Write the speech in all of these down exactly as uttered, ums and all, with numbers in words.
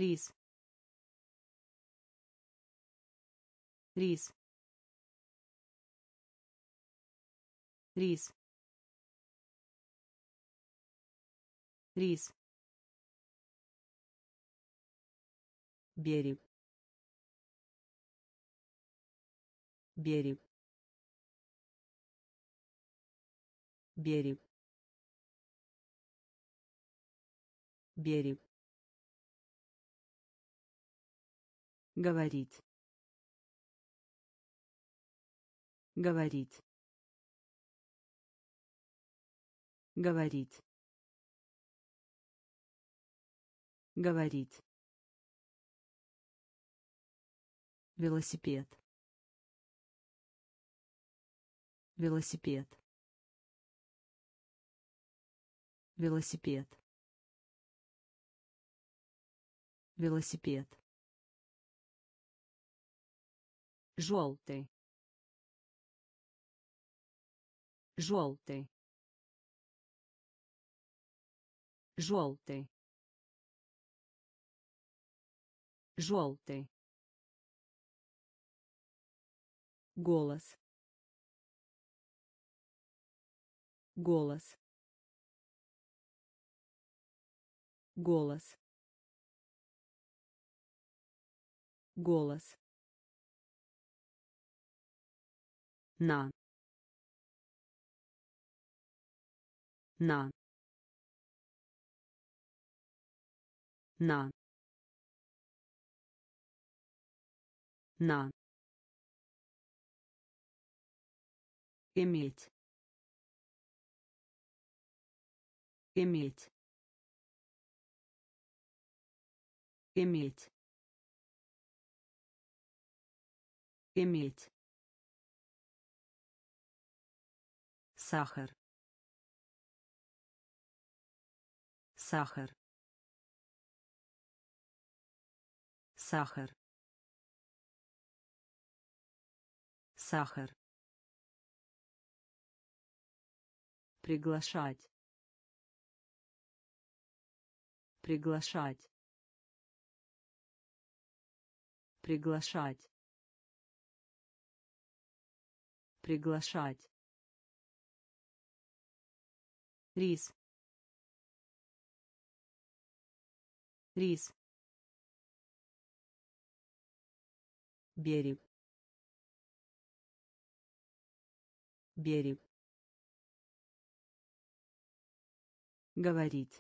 рис, рис, рис, рис, берег, берег, берег, берег, говорить, говорить, говорить, говорить, велосипед, велосипед, велосипед, велосипед, желтый, желтый, желтый, желтый, голос, голос, голос, голос, на, на, на, на, иметь, иметь, иметь, иметь, сахар, сахар, сахар, сахар, приглашать, приглашать, приглашать, приглашать, рис, рис, берег, берег, говорить,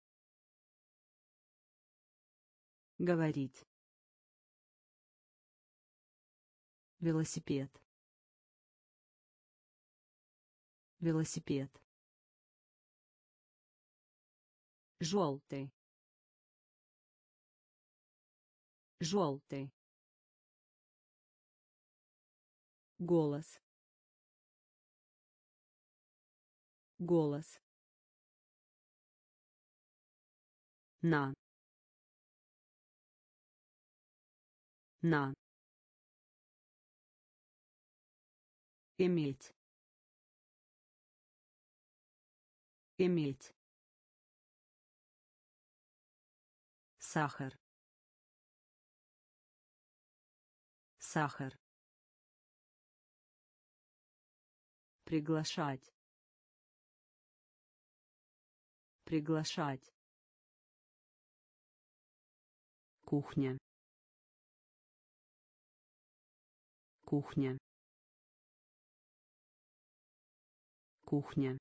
говорить, велосипед, велосипед, желтый, желтый, голос, голос, на, на, иметь, иметь, сахар, сахар, приглашать, приглашать, кухня, кухня, кухня,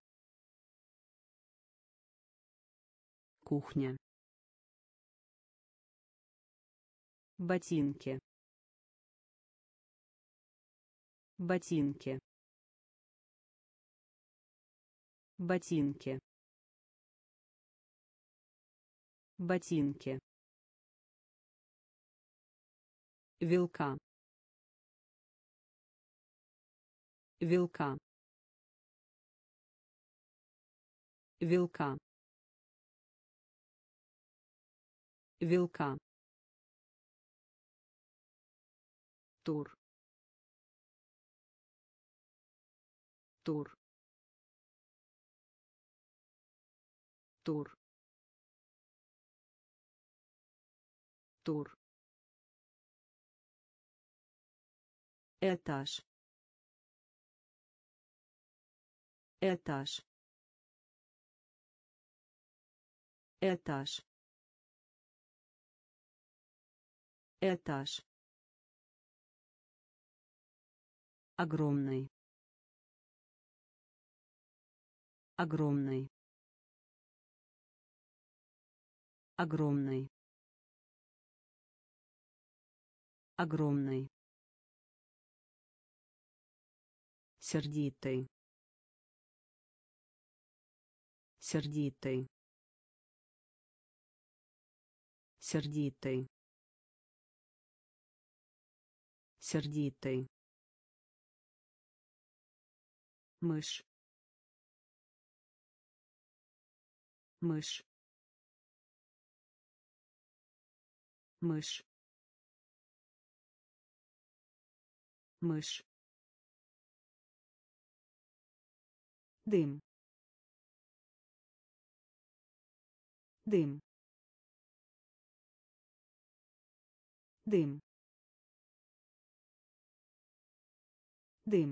кухня, ботинки, ботинки, ботинки, ботинки, вилка, вилка, вилка, вилка, тур, тур, тур, тур, этаж, этаж, этаж, этаж, огромный, огромный, огромный, огромный, сердитый, сердитый, сердитый, сердитый, мышь, мышь, мышь, мышь, дым, дым, дым, дым,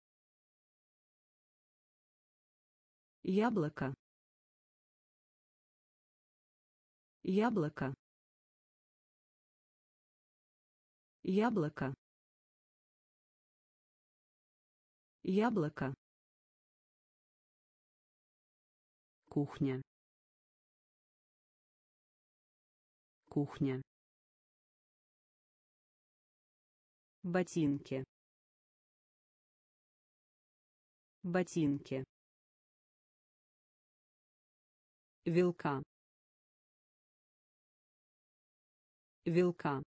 яблоко, яблоко, яблоко, яблоко, кухня, кухня, ботинки, ботинки, вилка, вилка,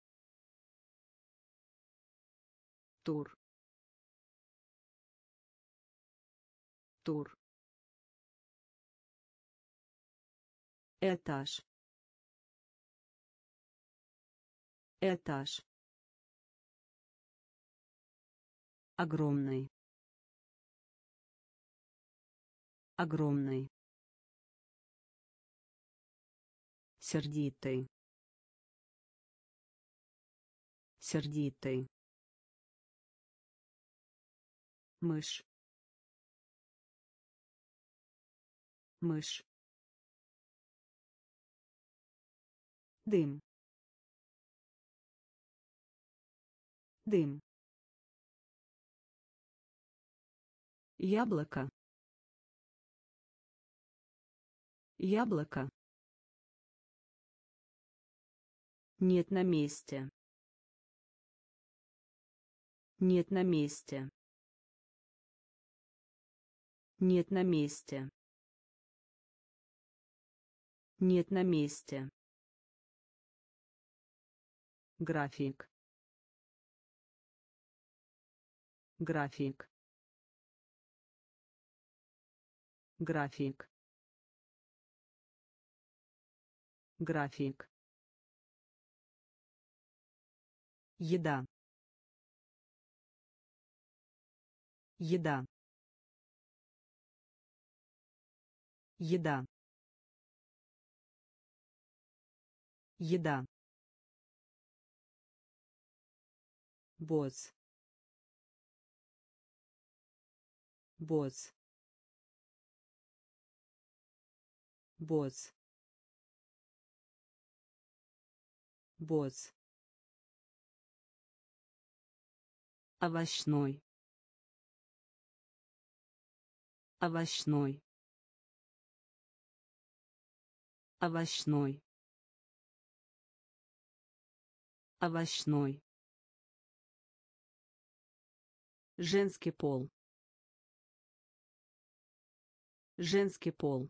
тур, тур, этаж, этаж, огромный, огромный, сердитый, сердитый, мышь, мышь, дым, дым, яблоко, яблоко, нет на месте, нет на месте, нет на месте, нет на месте, график, график, график, график, еда, еда, еда, еда, босс, босс, босс, босс, овощной, овощной, овощной, овощной, женский пол, женский пол,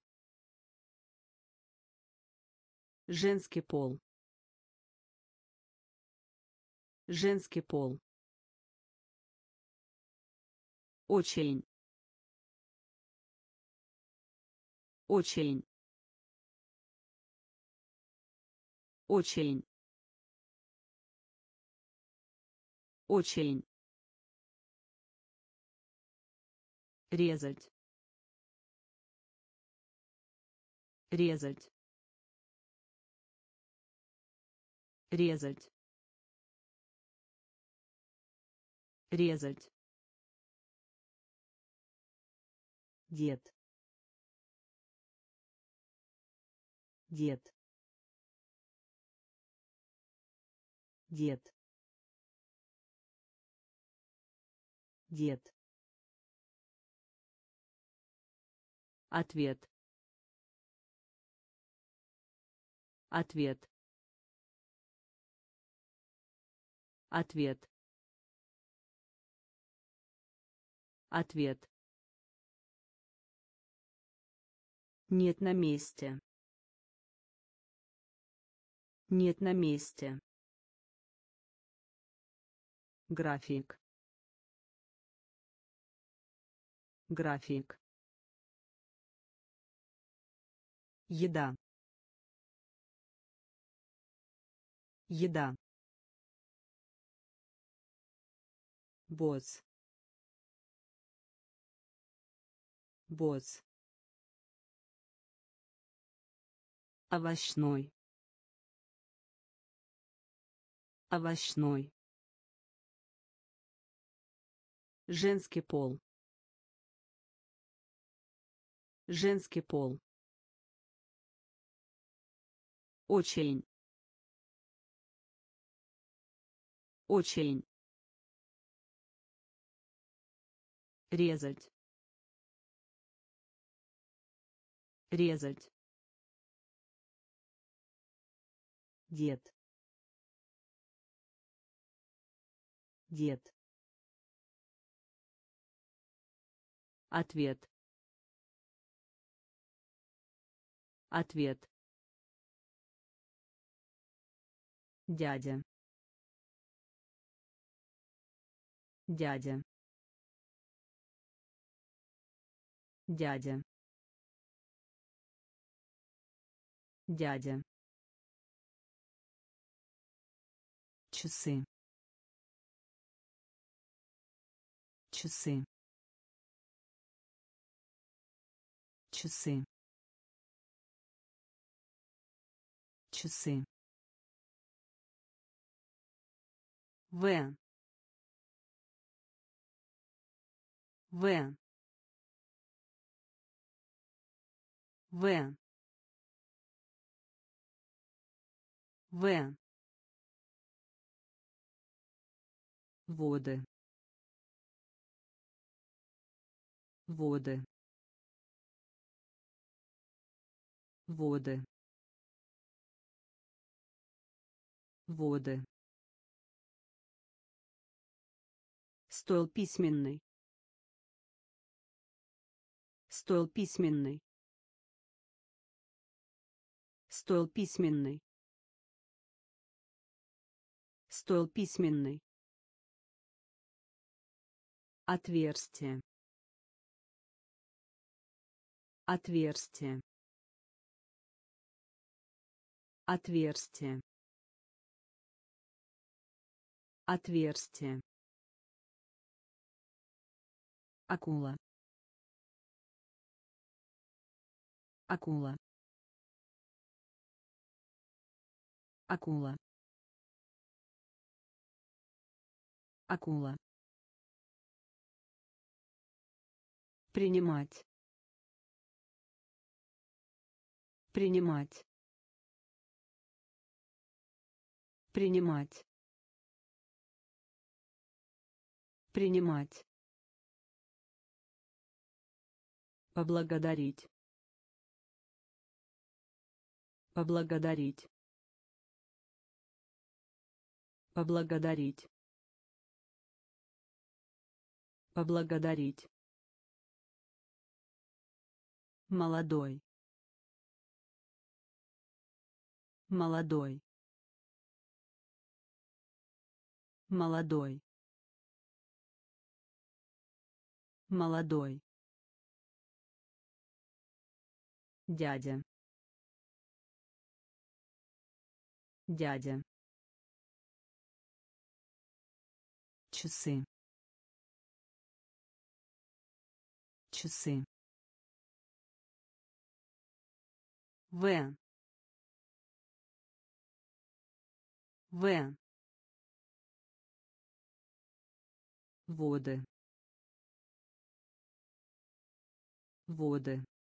женский пол, женский пол, очень, очень, очень, очень, резать, резать, резать, резать, дед, дед, дед, дед, ответ, ответ, ответ, ответ, нет на месте, нет на месте, график, график, еда, еда, босс, босс, овощной, овощной, женский пол, женский пол, очень, очень, резать, резать, дед, дед, ответ, ответ, дядя, дядя, дядя, дядя, часы, часы, часы, часы, в, в, в, в, воды, воды, воды, воды, стол письменный, стол письменный, стол письменный, стол письменный, отверстие, отверстие, отверстие, отверстие, акула, акула, акула, акула, принимать, принимать, принимать, принимать, поблагодарить, поблагодарить, поблагодарить, поблагодарить, молодой, молодой, молодой, молодой, дядя, дядя, часы, часы, в, В. Воды. Воды.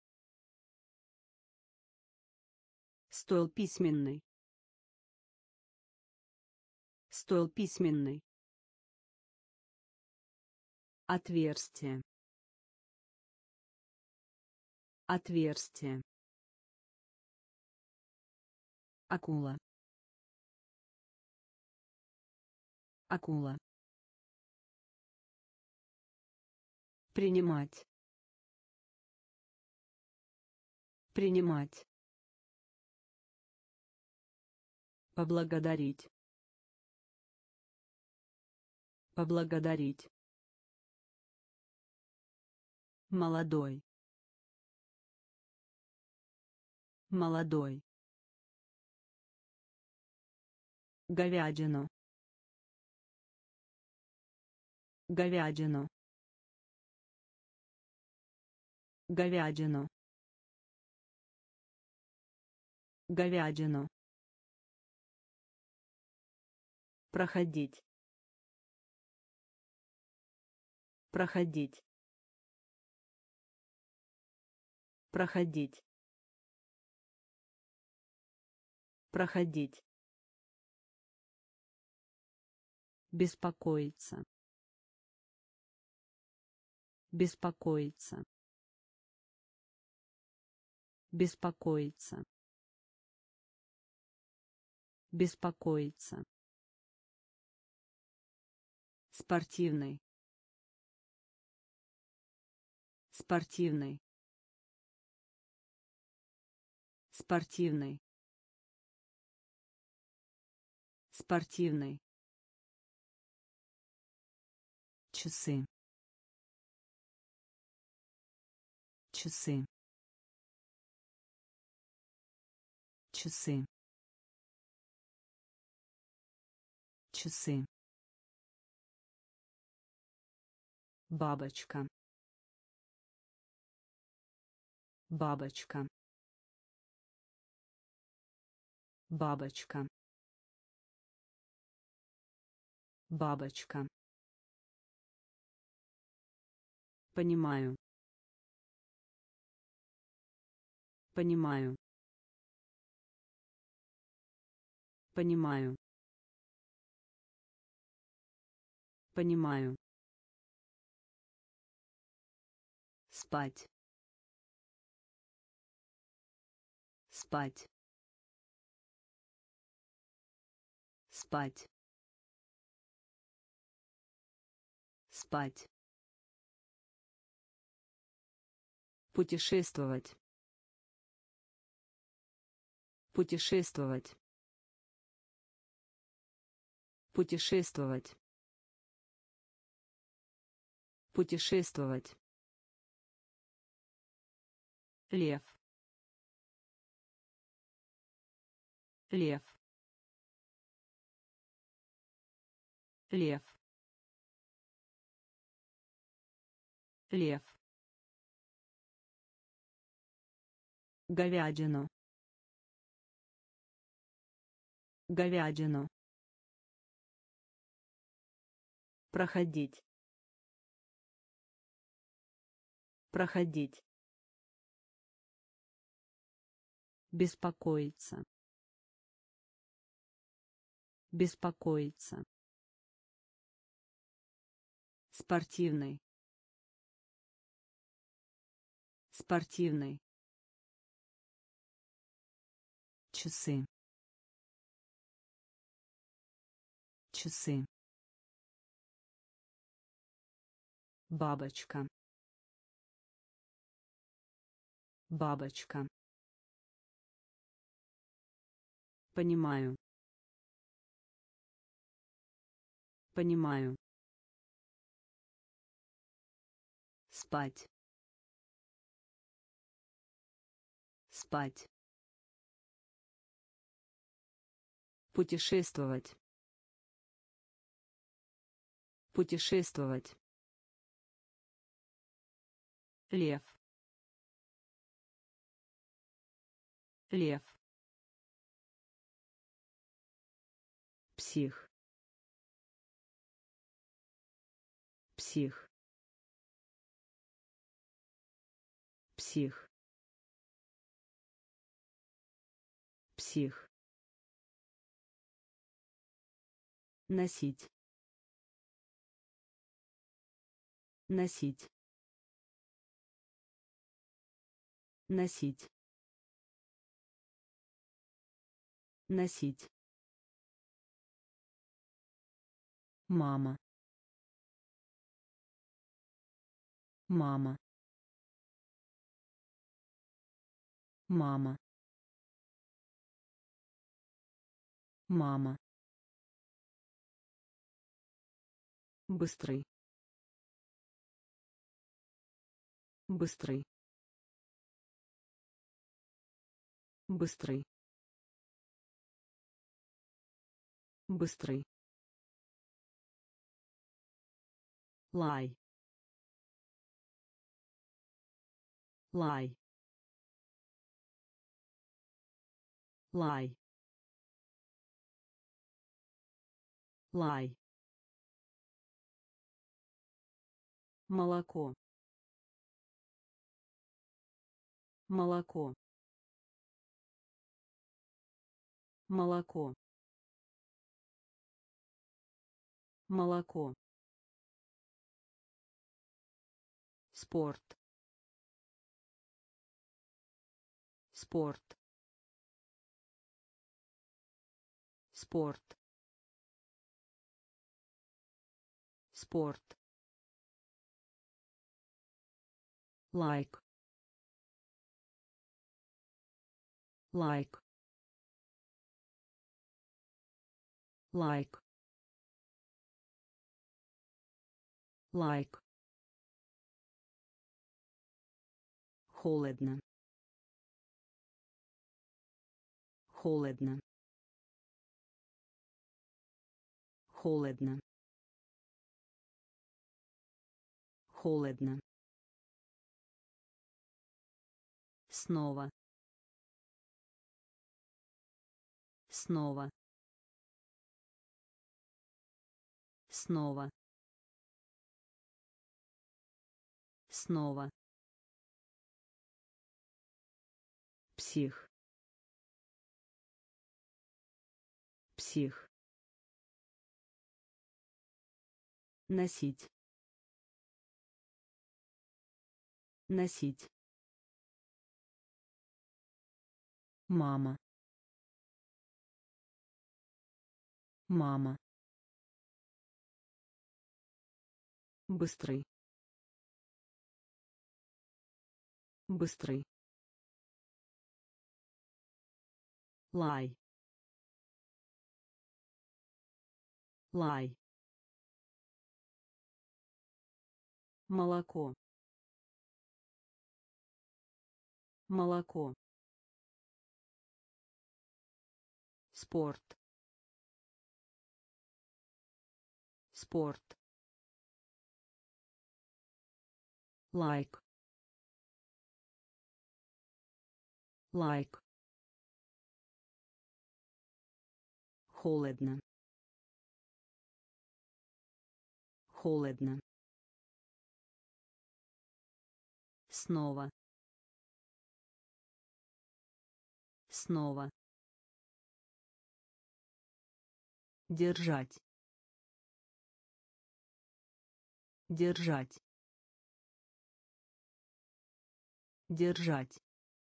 Стол письменный. Стол письменный. Отверстие. Отверстие. Акула. Акула. Принимать. Принимать. Поблагодарить. Поблагодарить. Молодой. Молодой. Говядину. Говядину. Говядину. Говядину. Проходить. Проходить. Проходить. Проходить. Беспокоиться. Беспокоиться. Беспокоиться. Беспокоиться. Спортивный. Спортивный. Спортивный. Спортивный. Часы. Часы. Часы. Часы. Бабочка. Бабочка. Бабочка. Бабочка. Понимаю. Понимаю. Понимаю. Понимаю. Спать. Спать. Спать. Спать. Путешествовать. Путешествовать. Путешествовать. Путешествовать. Лев. Лев. Лев. Лев. Говядину. Говядину. Проходить. Проходить. Беспокоиться. Беспокоиться. Спортивный. Спортивный. Часы. Часы. Бабочка. Бабочка. Понимаю. Понимаю. Спать. Спать. Путешествовать. Путешествовать. Лев. Лев. псих, псих, псих, псих, носить, носить, носить, носить, мама, мама, мама, мама, быстрый, быстрый, быстрый, быстрый, лай, лай, лай, лай, молоко, молоко, молоко, молоко, спорт, спорт, спорт, спорт, лайк, лайк, лайк, лайк, холодно, холодно, холодно, холодно, снова, снова, снова, снова, псих, псих, носить, носить, мама, мама, быстрый, быстрый, лай, лай, молоко, молоко, спорт, спорт, лайк, лайк, холодно, холодно, снова, снова, держать, держать, держать,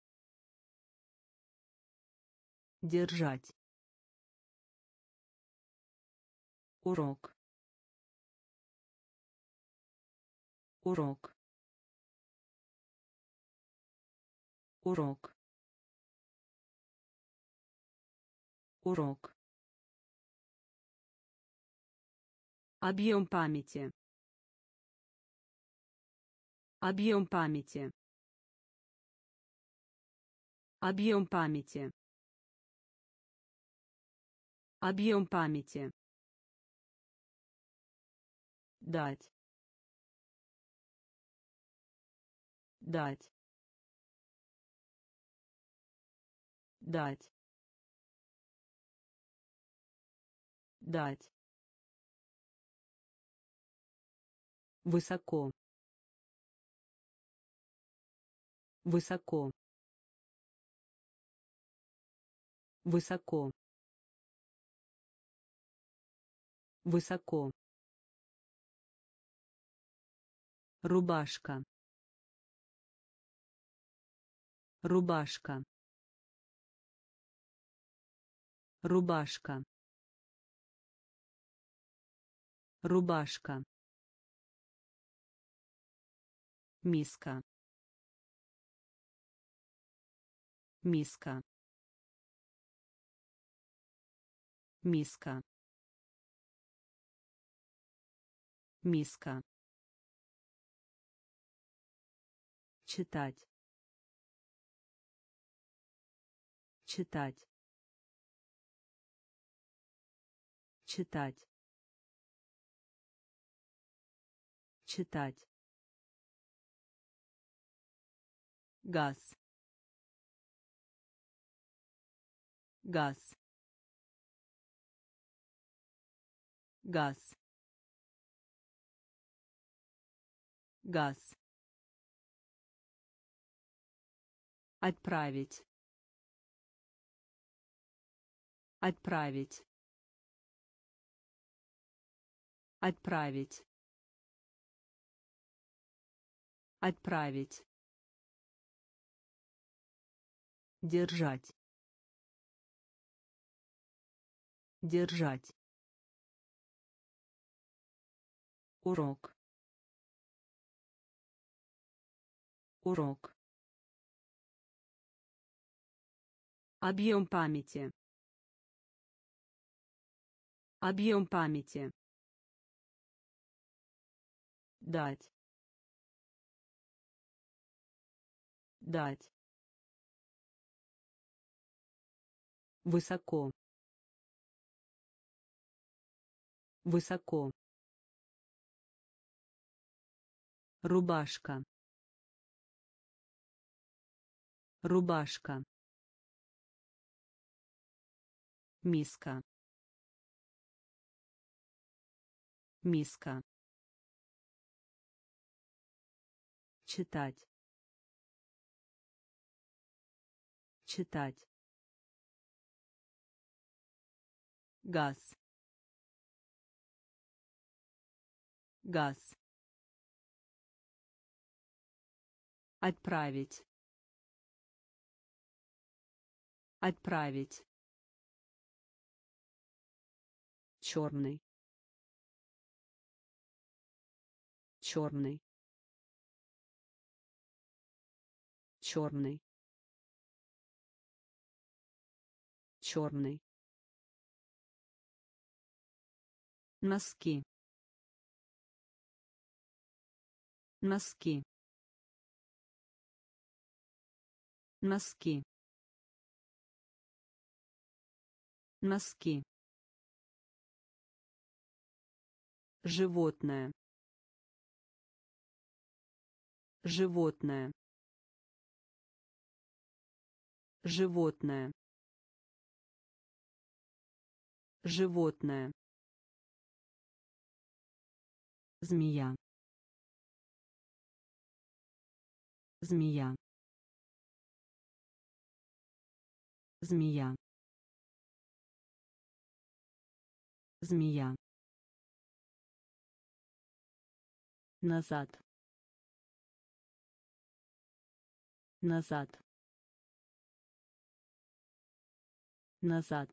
держать, урок, урок, урок, урок, объем памяти, объем памяти, объем памяти, объем памяти, дать, дать, дать, дать, высоко, высоко, высоко, высоко, рубашка, рубашка, рубашка, рубашка, миска, миска, миска, миска, читать, читать, читать, читать, газ, газ, газ, газ, отправить, отправить, отправить, отправить, держать, держать, урок, урок, объем памяти, объем памяти, дать, дать, высоко, высоко, рубашка, рубашка, миска, миска, читать, читать, газ, газ, отправить, отправить, черный, черный, черный, черный, носки, носки, носки, носки, животное, животное, животное, животное, змея, змея, змея, змея, назад, назад, назад,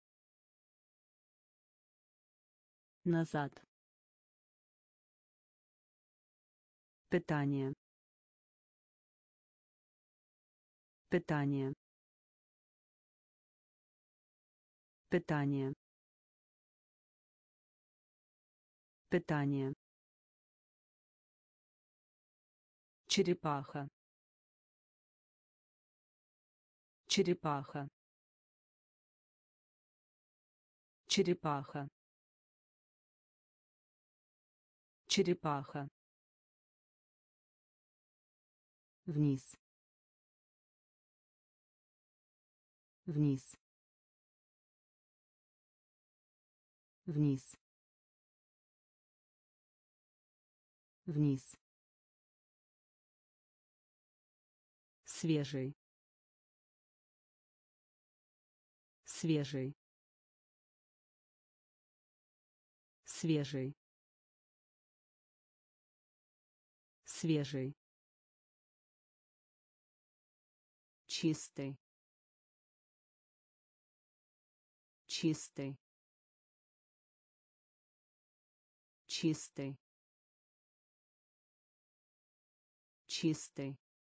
назад, питание, питание, питание, питание, черепаха, черепаха, черепаха, черепаха, вниз, вниз, вниз, вниз, свежий, свежий, свежий, свежий, чистый, чистый, чистый, чистый,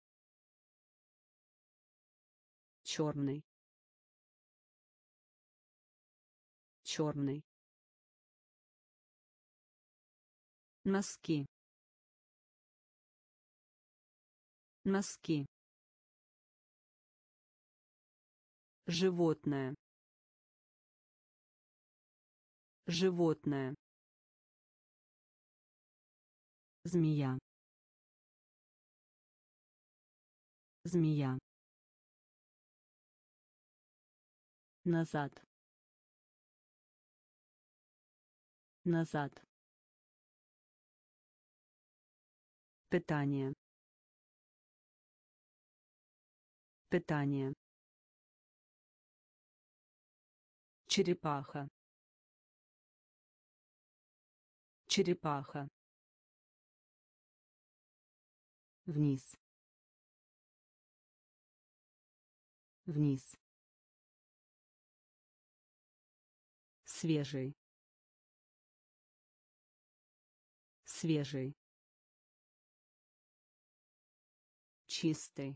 черный, черный, носки, носки, животное, животное, змея, змея, назад, назад, питание, питание, черепаха, черепаха, вниз, вниз, свежий, свежий, чистый,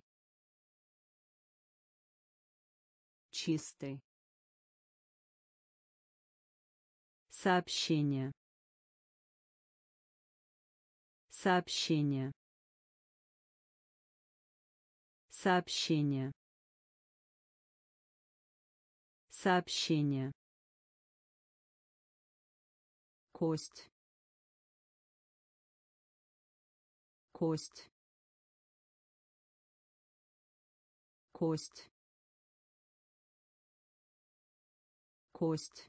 чистый, сообщение, сообщение, сообщение, сообщение, кость, кость, кость, кость,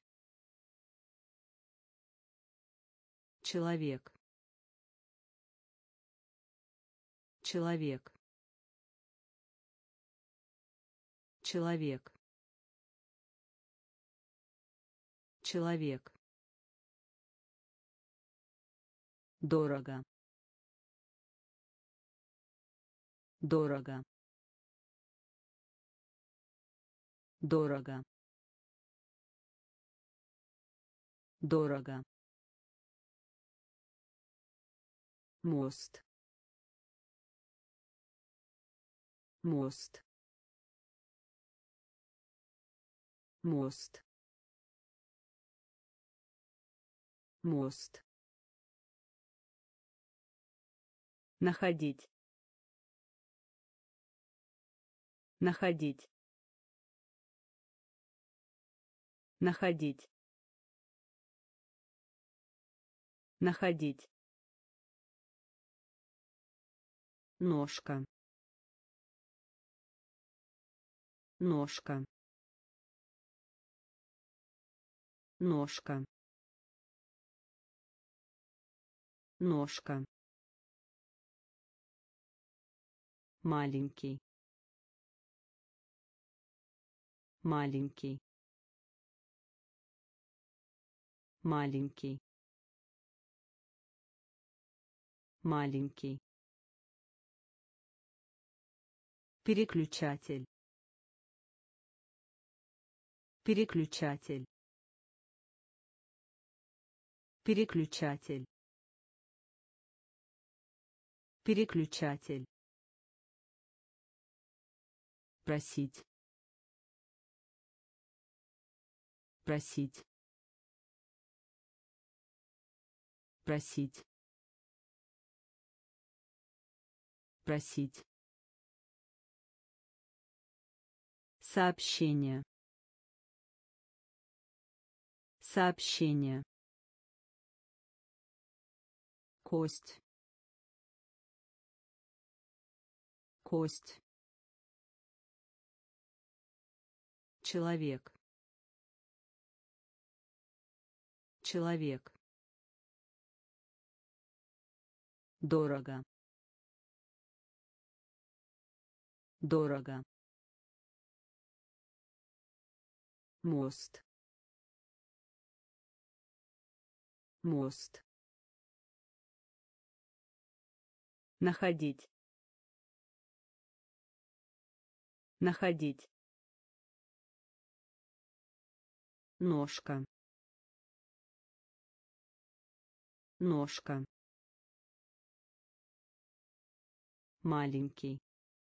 человек, человек, человек, человек, дорого, дорого, дорого, дорого, мост, мост, мост, мост, находить, находить, находить, находить, ножка, ножка, ножка, ножка, маленький, маленький, маленький, маленький, переключатель, переключатель, переключатель, переключатель, просить, просить, просить, просить, сообщение, сообщение, кость, кость, человек, Человек. Дорого. Дорого. Мост. Мост. Находить. Находить. Ножка. Ножка. Маленький.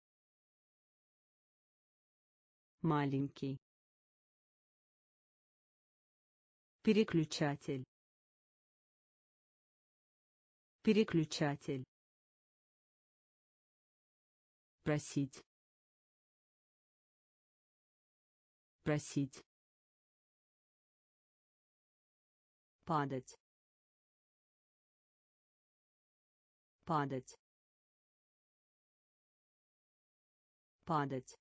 Маленький. Переключатель. Переключатель. Просить. Просить. Падать. Падать. Падать.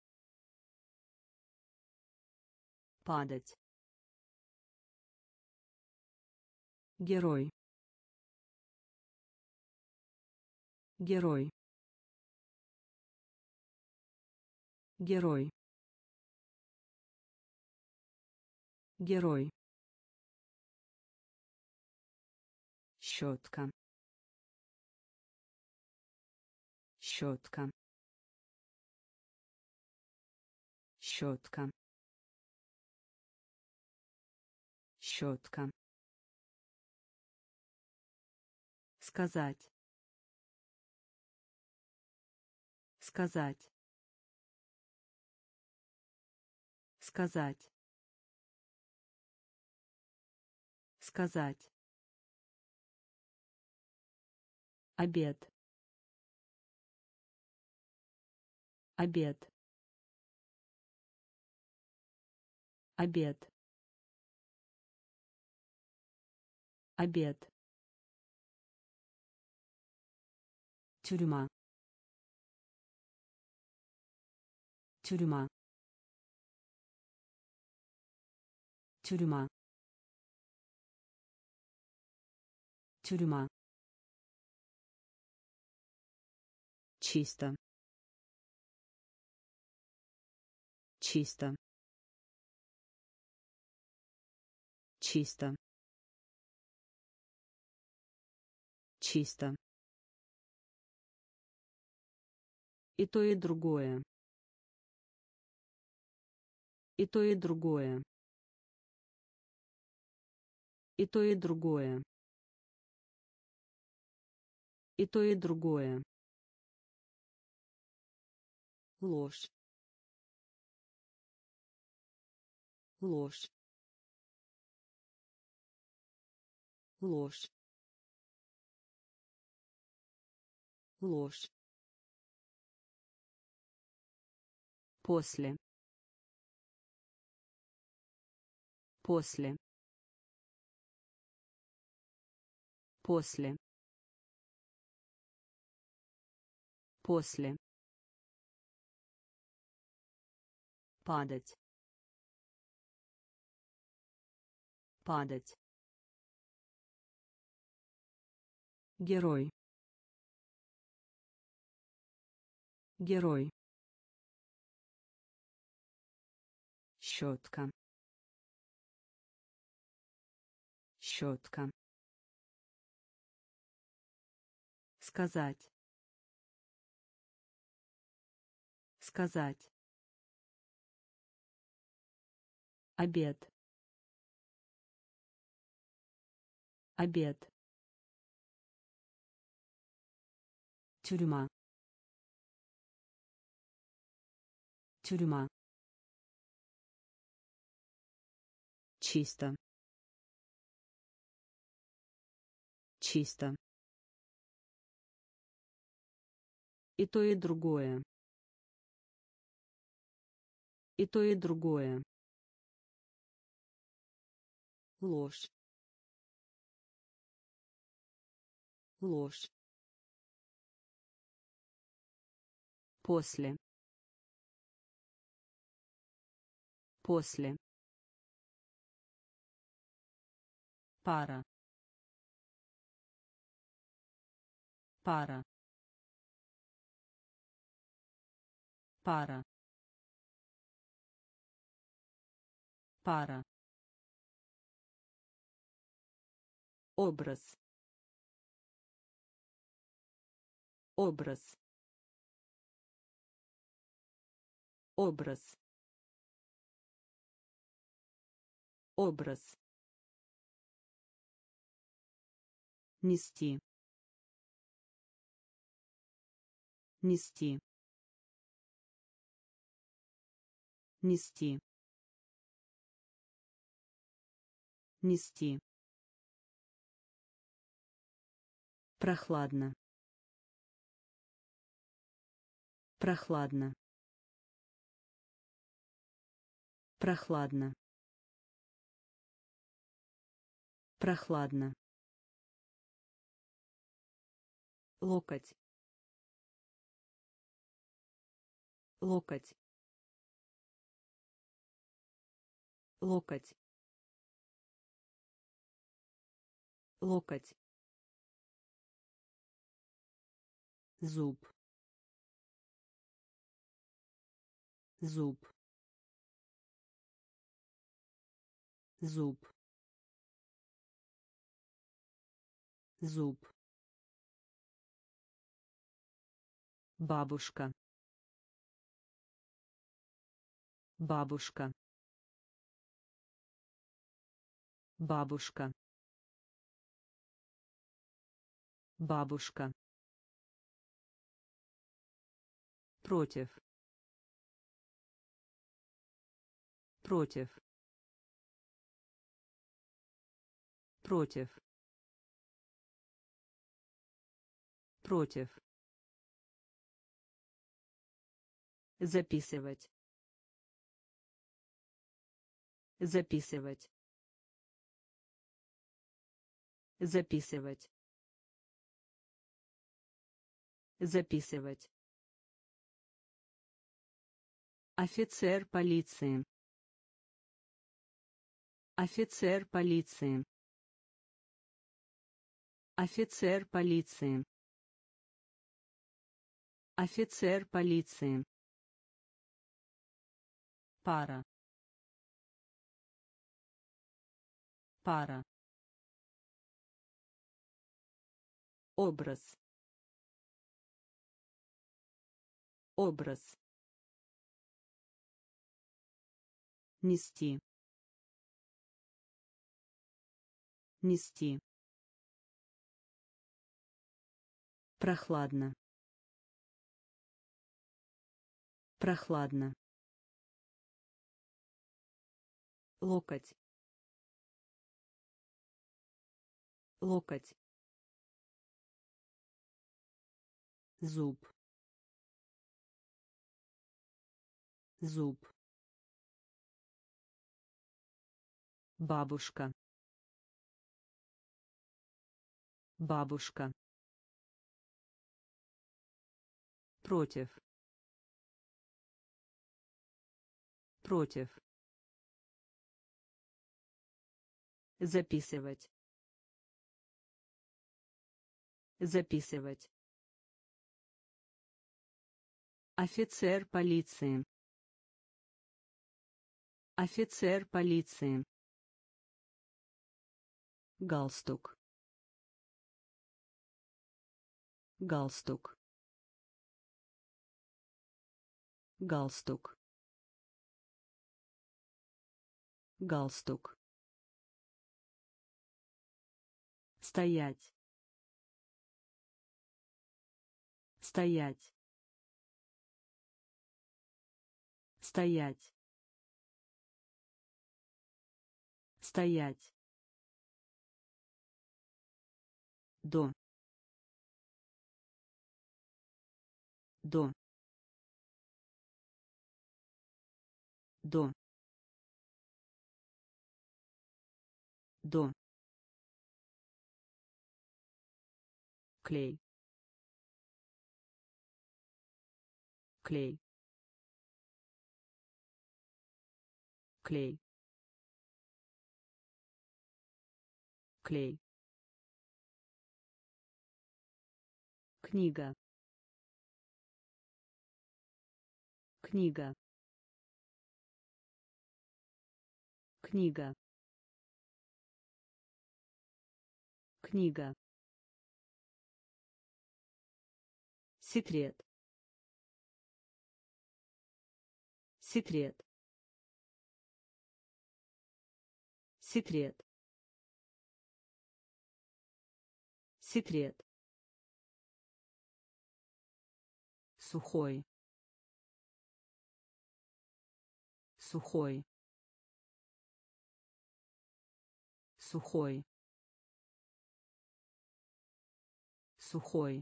Падать. Герой. Герой. Герой. Герой. Щетка. Щетка. Щетка. Щетка. Сказать. Сказать. Сказать. Сказать. Обед. Обед. Обед. Обед. Тюрьма. Тюрьма. Тюрьма. Тюрьма. Чисто. Чисто. Чисто. Чисто. И то, и другое. И то, и другое. И то, и другое. И то, и другое. Ложь. Ложь. Ложь. Ложь. После. После. После. После. Падать. Падать. Герой. Герой. Щетка. Щетка. Сказать. Сказать. Обед. Обед. Тюрьма. Тюрьма. Чисто. Чисто. И то, и другое. И то, и другое. Ложь. Ложь. После. После. пара, пара, пара, пара, образ, образ, образ, образ, нести, нести, нести, нести, прохладно, прохладно, прохладно, прохладно, локоть, локоть, локоть, локоть, зуб, зуб, зуб, зуб, бабушка, бабушка, бабушка, бабушка, против, против, против, против, записывать, записывать, записывать, записывать, офицер полиции, офицер полиции, офицер полиции, офицер полиции, пара, пара, образ, образ, нести, нести, прохладно, прохладно, локоть, локоть, зуб, зуб, бабушка, бабушка, против, против, записывать, записывать, офицер полиции, офицер полиции, галстук, галстук, галстук, галстук, стоять, стоять, стоять, стоять, до, до, до, до, клей, клей, клей, клей, книга, книга, книга, книга, секрет, секрет, секрет, секрет, сухой, сухой, сухой, сухой,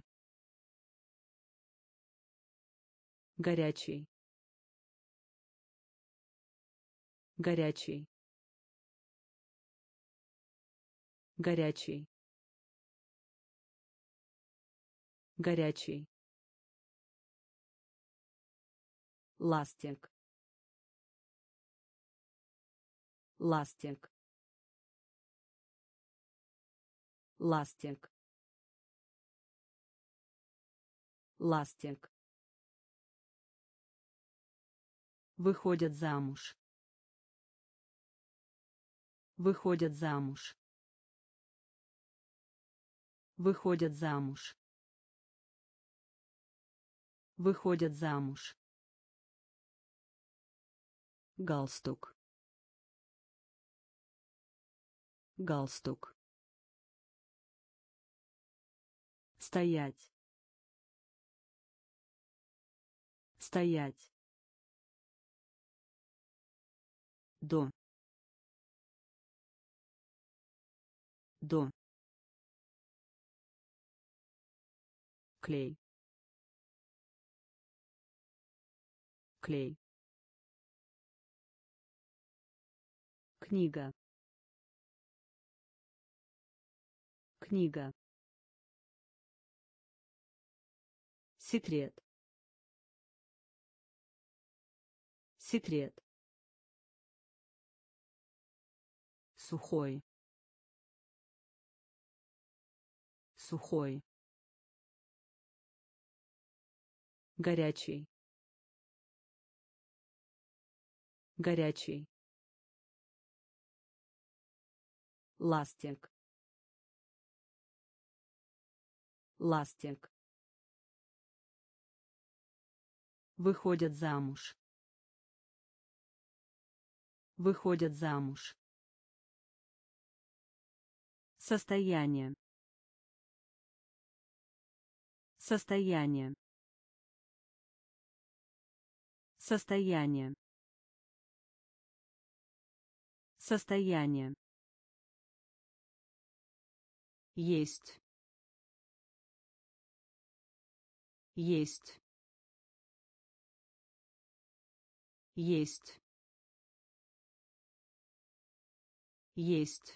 горячий, горячий, горячий, горячий, ластик, ластик, ластик, ластик, выходят замуж, выходят замуж, выходят замуж, выходят замуж, галстук, галстук, стоять, стоять, до, до, клей, клей, книга, книга, секрет, секрет, сухой, сухой, горячий, горячий, ластик, ластик, выходят замуж, выходят замуж, состояние, состояние, состояние, состояние, есть, есть, есть, есть,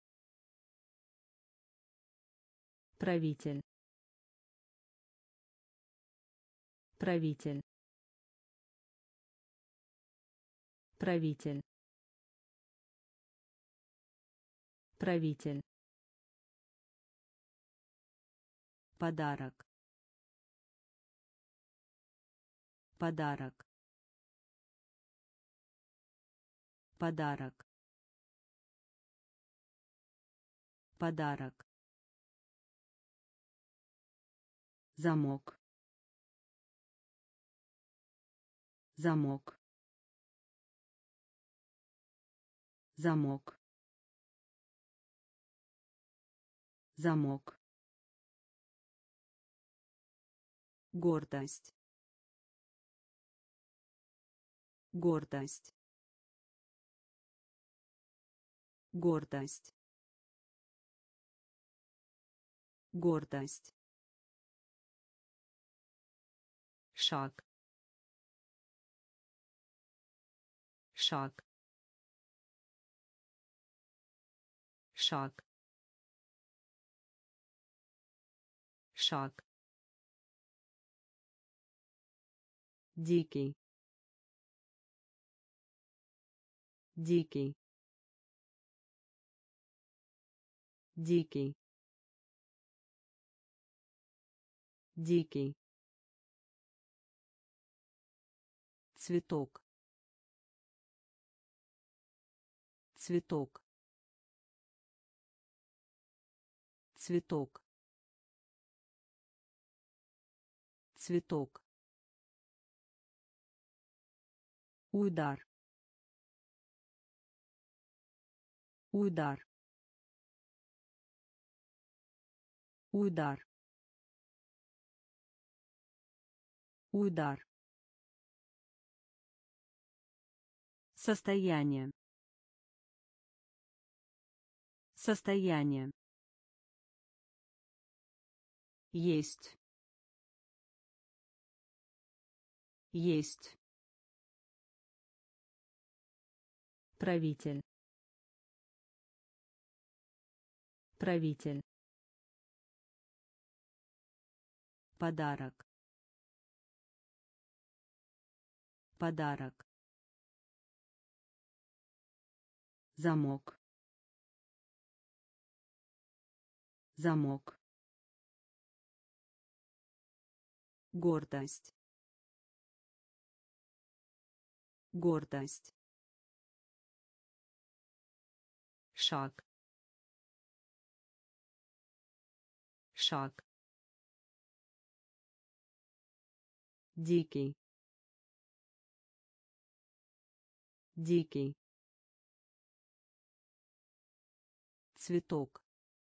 правитель, правитель, правитель, правитель, подарок, подарок, подарок, подарок, замок, замок, замок, замок, гордость, гордость, гордость, гордость, шаг, шаг, шаг, шаг, дикий, дикий, дикий, дикий, цветок, цветок, цветок, цветок, удар, удар, удар, удар, состояние, состояние, есть, есть, правитель, правитель, подарок, подарок, замок, замок, гордость, гордость, шаг, шаг, дикий, дикий, цветок,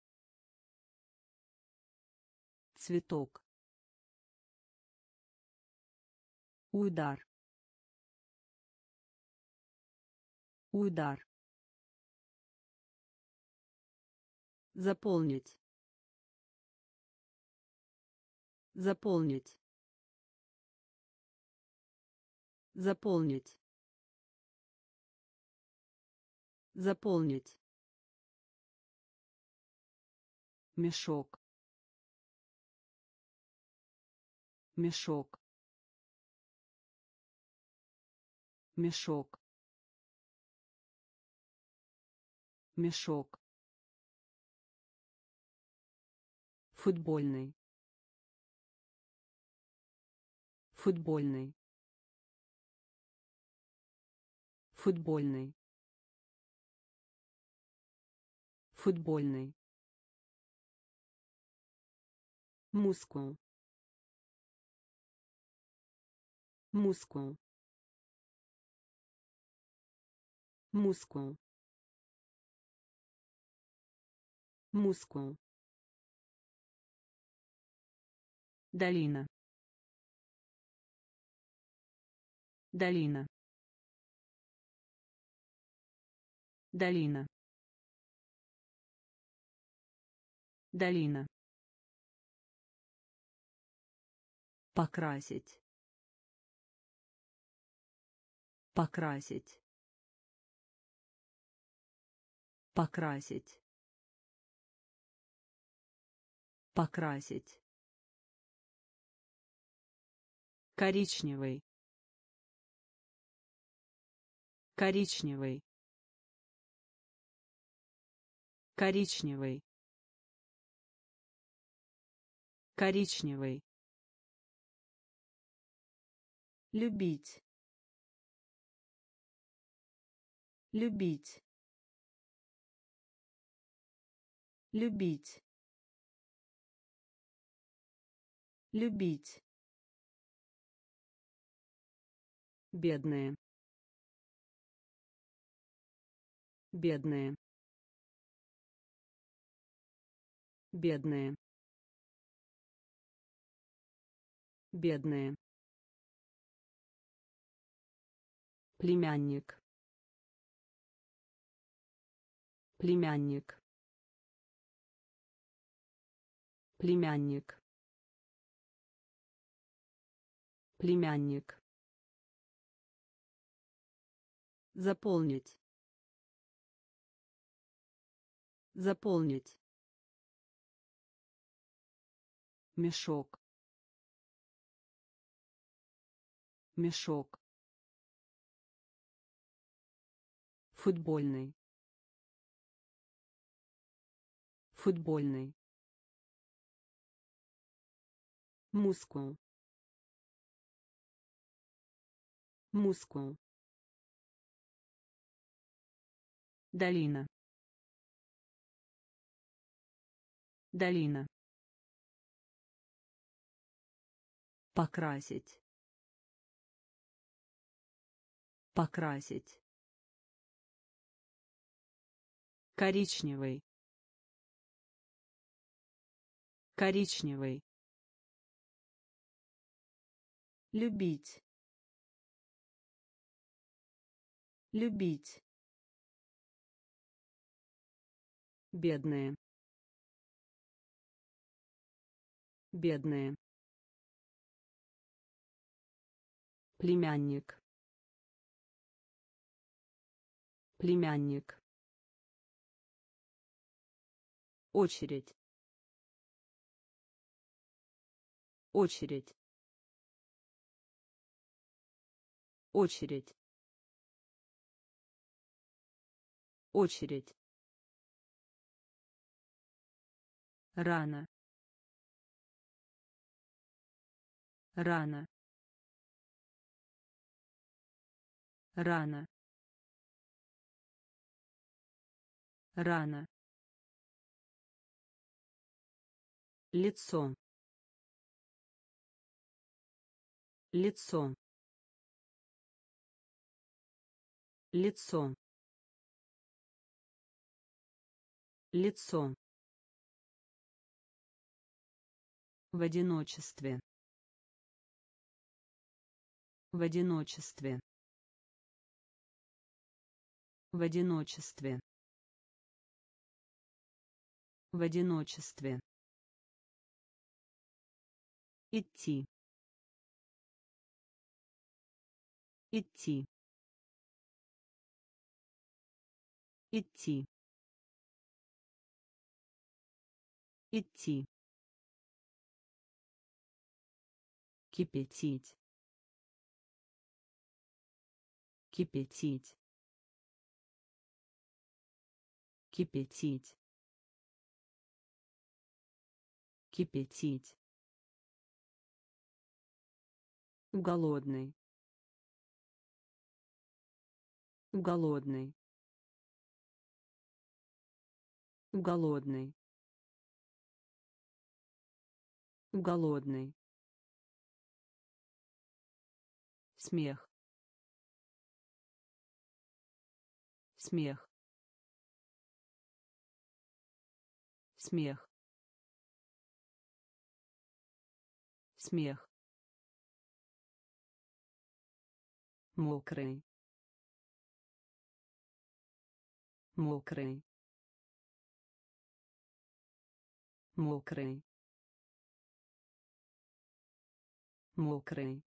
цветок, удар, удар, заполнить, заполнить, заполнить, заполнить, мешок, мешок, мешок, мешок, футбольный, футбольный, футбольный, футбольный, мускул, мускул, мускул, мускул, долина, долина, долина, долина, покрасить, покрасить, покрасить, покрасить, коричневый, коричневый, коричневый, коричневый, любить, любить, любить, любить, бедные, бедные, бедные, бедные, племянник, племянник, племянник, племянник, заполнить, заполнить, мешок, мешок, футбольный, футбольный, мускул, мускул, долина, долина, покрасить, покрасить, коричневый, коричневый, любить, любить, бедные, бедные, племянник, племянник, очередь, очередь, очередь, очередь, рано, рано, рано, рано, лицо, лицо, лицо, лицо, в одиночестве, в одиночестве, в одиночестве, в одиночестве, идти, идти, идти, идти, кипятить, кипятить, кипятить, кипятить, голодный, голодный, голодный, голодный, смех, смех, смех, смех, мокрый, мокрый, мокрый, мокрый,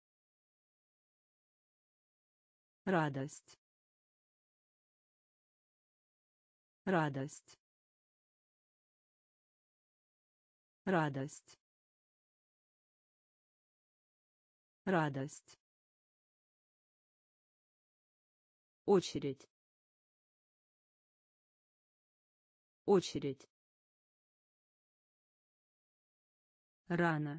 радость, радость, радость, радость, очередь, очередь, рано,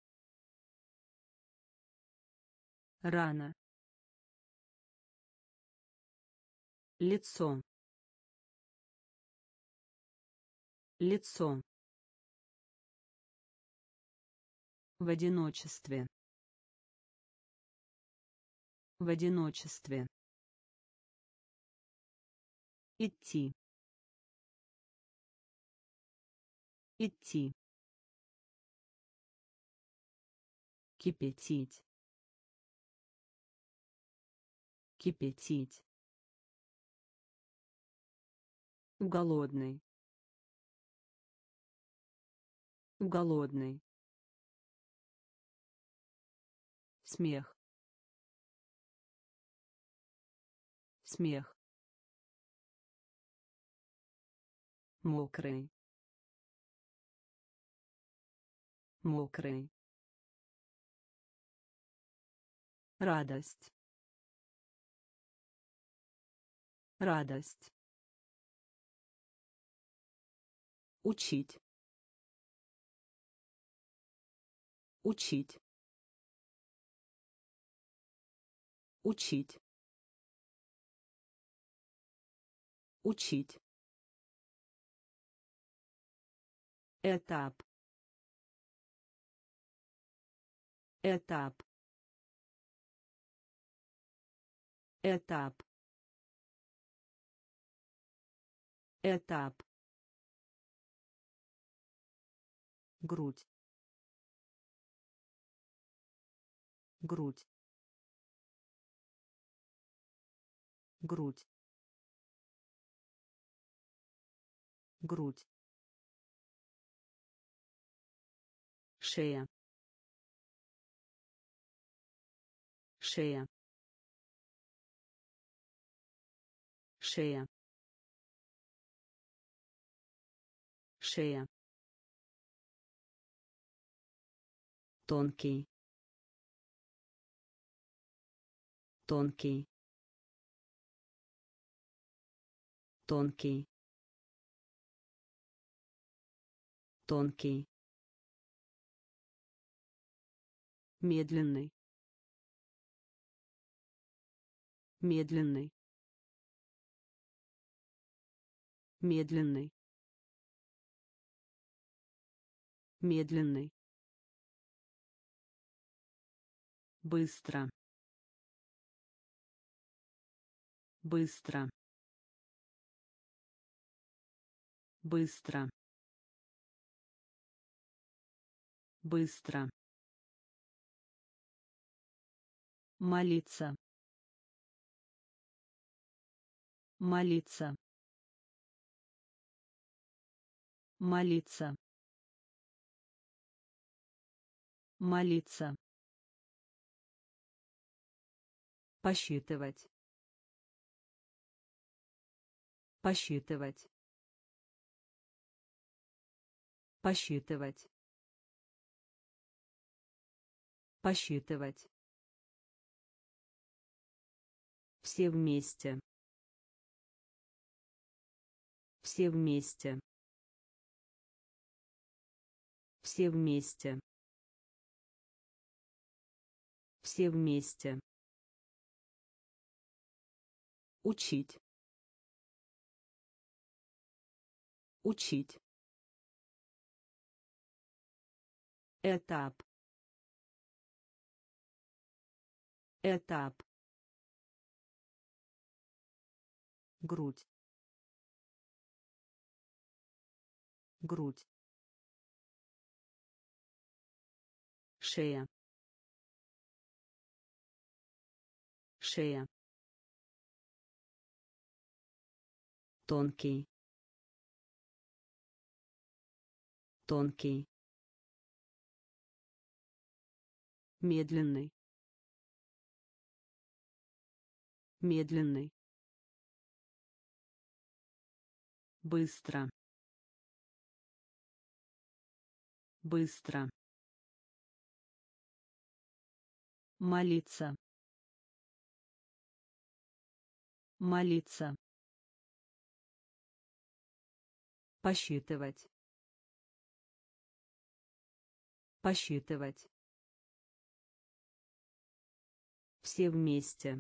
рано, лицо, лицо, в одиночестве, в одиночестве, идти, идти, кипятить, кипятить, голодный, голодный, смех, смех, мокрый, мокрый, радость, радость, Учить. Учить. Учить. Учить. Этап. Этап. Этап. Этап. Грудь. Грудь. Грудь. Грудь. Шея. Шея. Шея. Шея. Тонкий. Тонкий. Тонкий. Тонкий. Медленный. Медленный. Медленный. Медленный. Быстро. Быстро. Быстро. Быстро. Молиться. Молиться. Молиться. Молиться. Посчитывать. Посчитывать. Посчитывать. Посчитывать. Все вместе. Все вместе. Все вместе. Все вместе. Учить. Учить. Этап. Этап. Грудь. Грудь. Шея. Шея. Тонкий. Тонкий. Медленный. Медленный. Быстро. Быстро. Молиться. Молиться. Посчитывать. Посчитывать. Все вместе.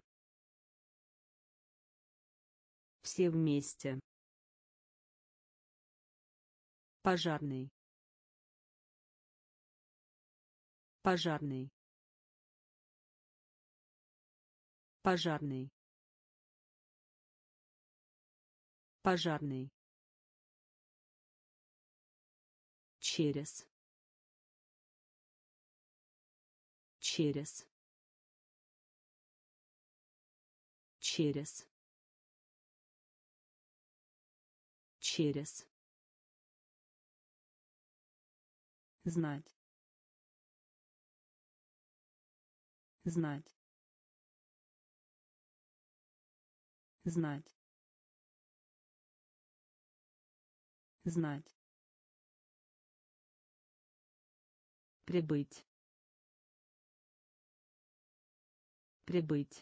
Все вместе. Пожарный. Пожарный. Пожарный. Пожарный. Через. Через. Через. Через. Знать. Знать. Знать. Знать. Прибыть. Прибыть.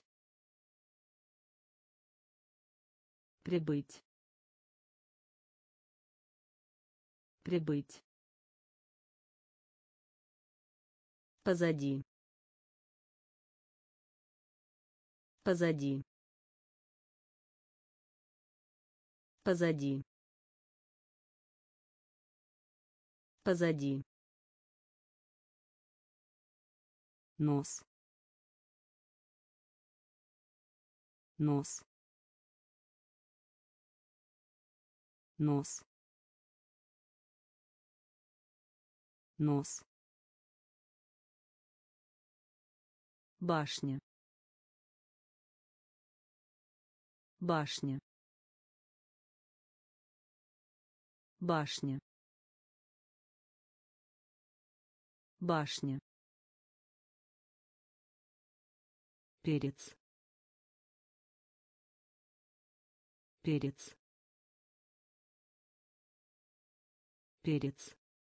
Прибыть. Прибыть. Позади. Позади. Позади. Позади. Нос. Нос. Нос. Нос. Башня. Башня. Башня. Башня. Перец. Перец. Перец.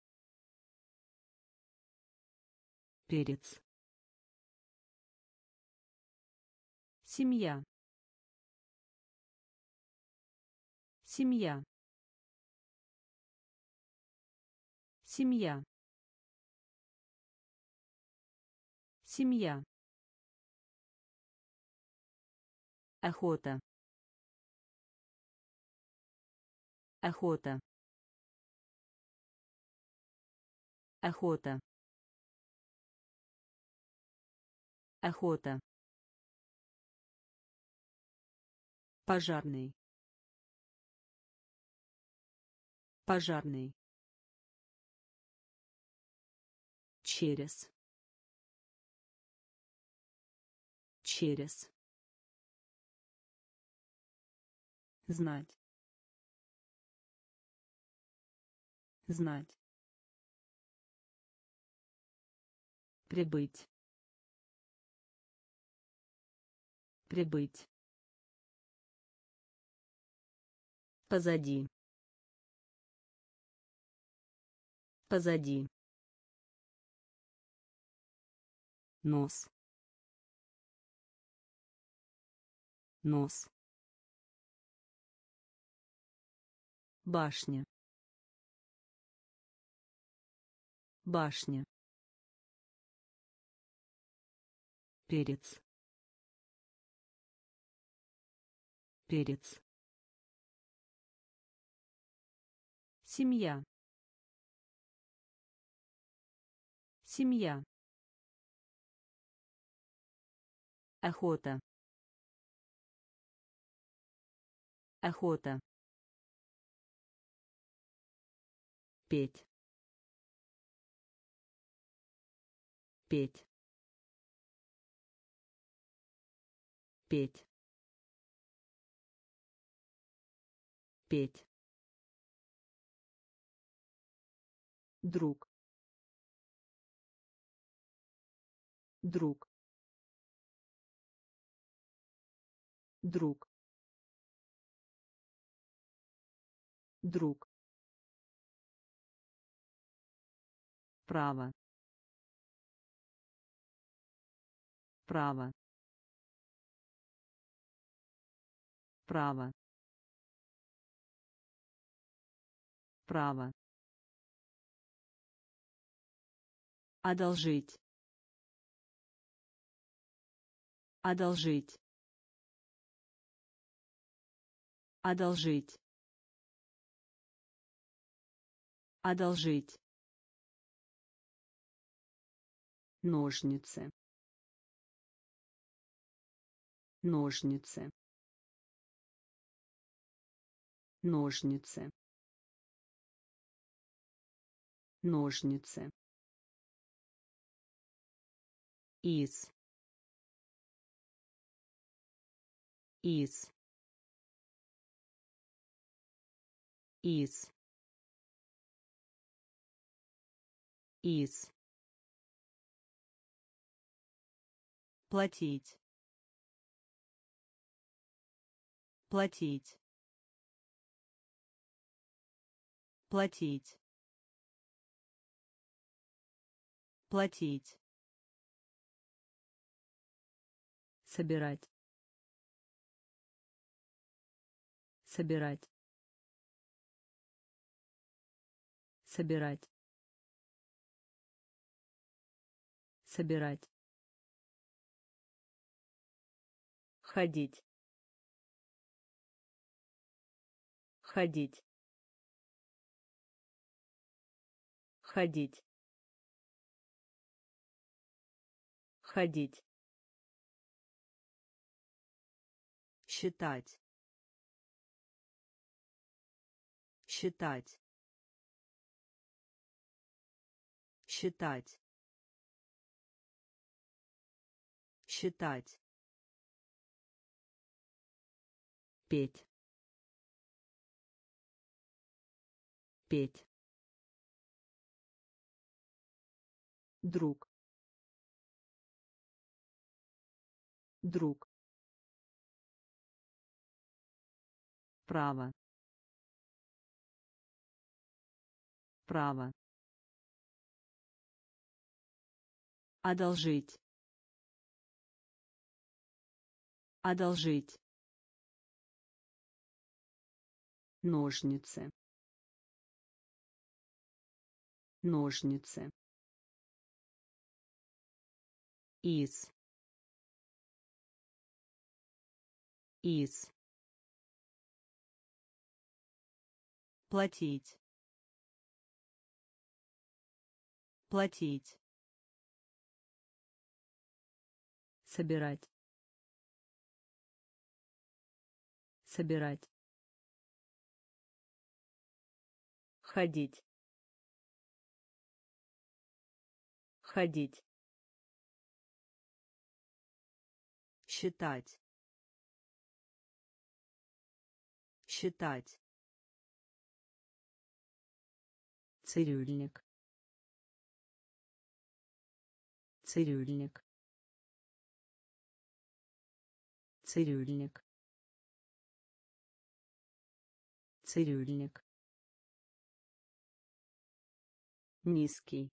Перец. Семья. Семья. Семья. Семья. Охота. Охота. Охота. Охота. Пожарный. Пожарный. Через. Через. Знать. Знать. Прибыть. Прибыть. Позади. Позади. Нос. Нос. Башня. Башня. Перец. Перец. Семья. Семья. Охота. Охота. Петь. Петь. Петь. Петь. Друг. Друг. Друг. Друг. Право. Право. Право. Право. Одолжить. Одолжить. Одолжить. Одолжить. Ножницы. Ножницы. Ножницы. Ножницы. Из. Из. Из. Из. Платить. Платить. Платить. Платить. Собирать. Собирать. собирать, собирать, ходить, ходить, ходить, ходить, считать, считать, считать, считать, петь, петь, друг, друг, право, право, одолжить, одолжить, ножницы, ножницы, из, из, платить, платить, собирать, собирать, ходить, ходить, считать, считать, цирюльник, цирюльник, цирюльник, цирюльник, низкий,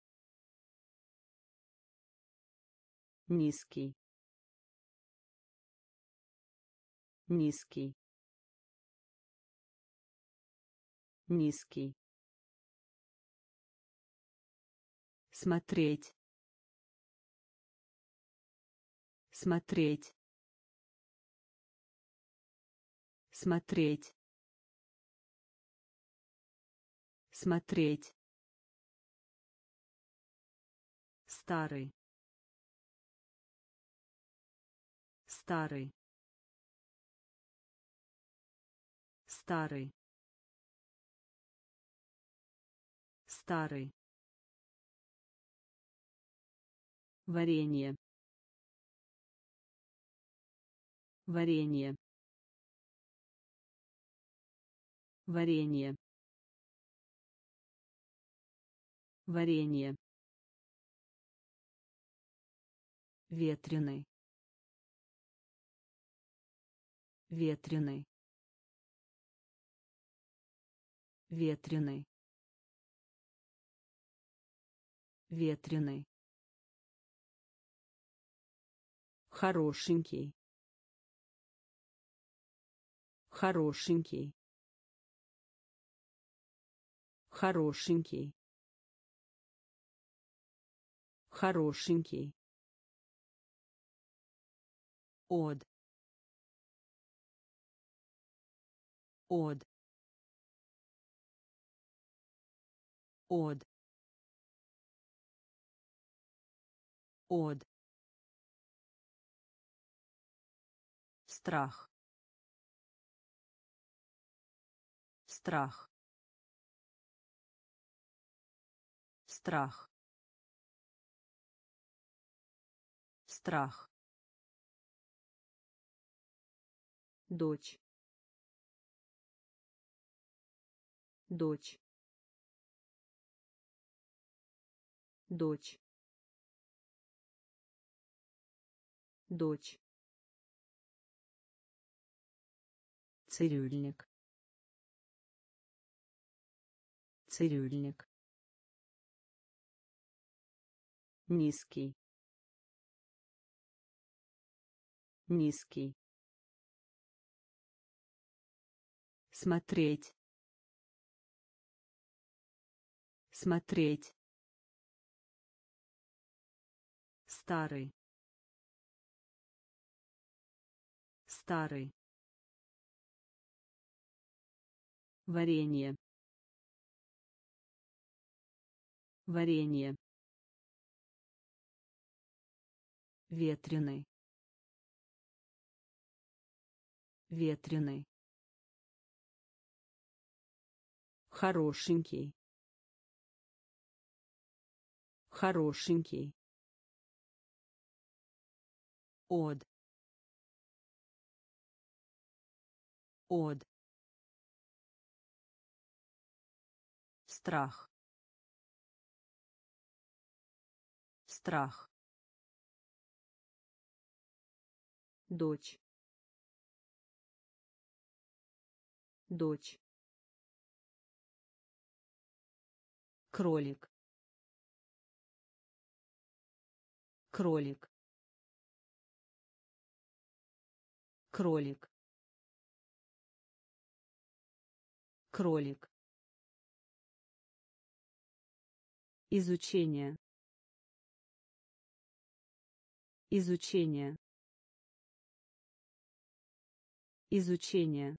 низкий, низкий, низкий, смотреть, смотреть, смотреть, смотреть, старый, старый, старый, старый, варенье, варенье, варенье, варенье, ветреный, ветреный, ветреный, ветреный, хорошенький, хорошенький, хорошенький, хорошенький, от, от, от, от, страх, страх, страх, страх, дочь, дочь, дочь, дочь, цирюльник, цирюльник, низкий, низкий, смотреть, Смотреть. Старый. Старый. Варенье. Варенье. Ветреный. Ветреный. Хорошенький. Хорошенький. Од. Од. Страх. Страх. Дочь. Дочь. Кролик. Кролик. Кролик. Кролик. Изучение. Изучение. Изучение.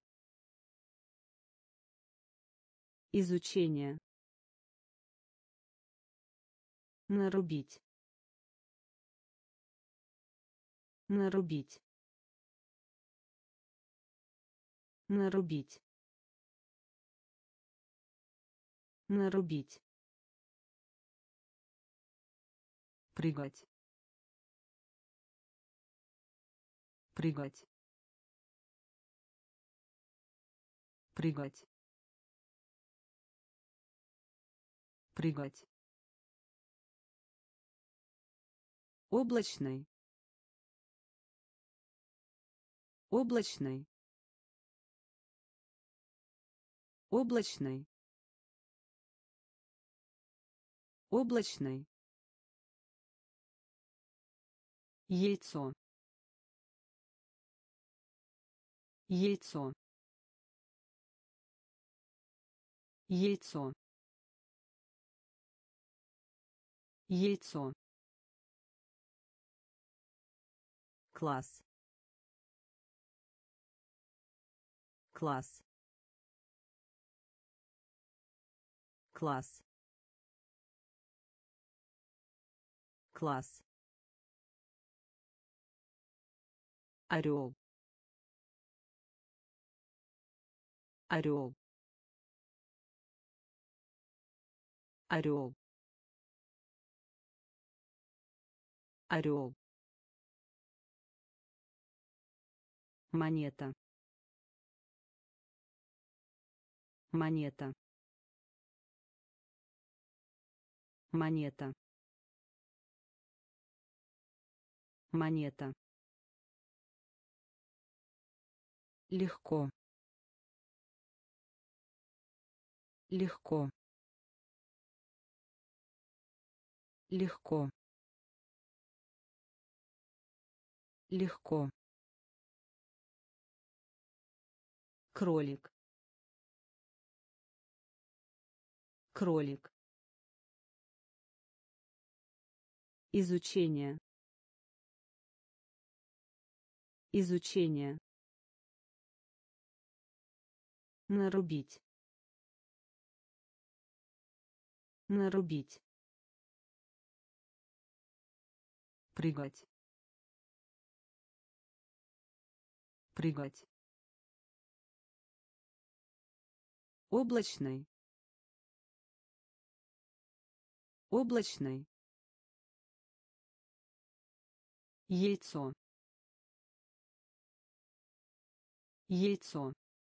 Изучение. Нарубить. Нарубить. Нарубить. Нарубить. Прыгать. Прыгать. Прыгать. Прыгать. Облачный. Облачный. Облачный. Облачный. Яйцо. Яйцо. Яйцо. Яйцо. Класс. Класс. Класс. Класс. Орел. Орел. Орел. Орел. Монета. Монета. Монета. Монета. Легко. Легко. Легко. Легко. Кролик. Кролик. Изучение. Изучение. Нарубить. Нарубить. Прыгать. Прыгать. Облачный. Облачный. Яйцо. Яйцо.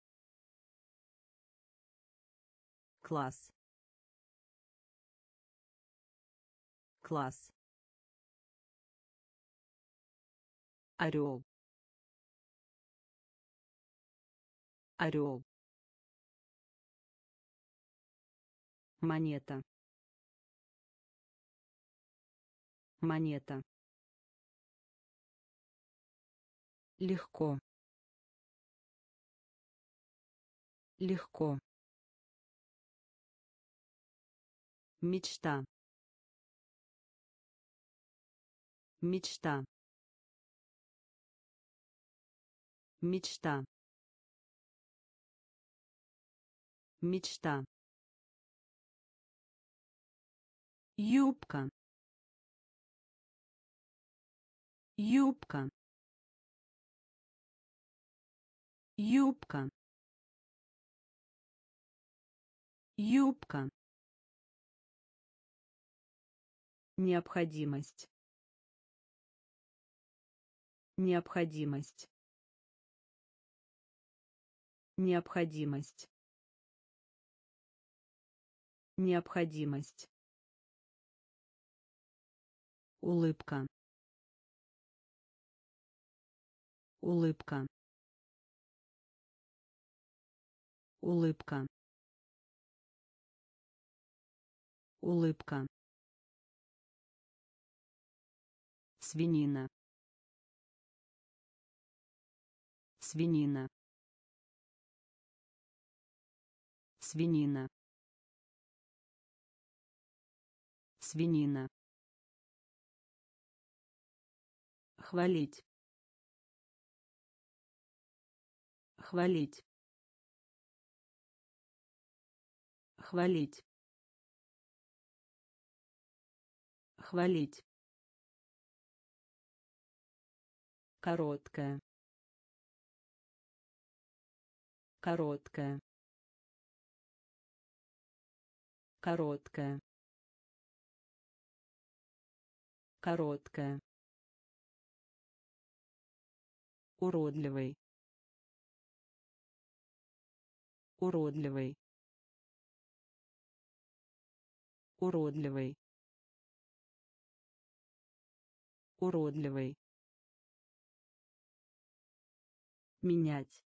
Класс. Класс. Орел. Орел. Монета. Монета. Легко. Легко. Мечта. Мечта. Мечта. Мечта. Юбка. Юбка. Юбка. Юбка. Необходимость. Необходимость. Необходимость. Необходимость. Улыбка. Улыбка. Улыбка. Улыбка. Свинина. Свинина. Свинина. Свинина. Хвалить. Хвалить. Хвалить. Хвалить. Короткая. Короткая. Короткая. Короткая. Уродливый. Уродливый. Уродливый. Уродливый. Менять.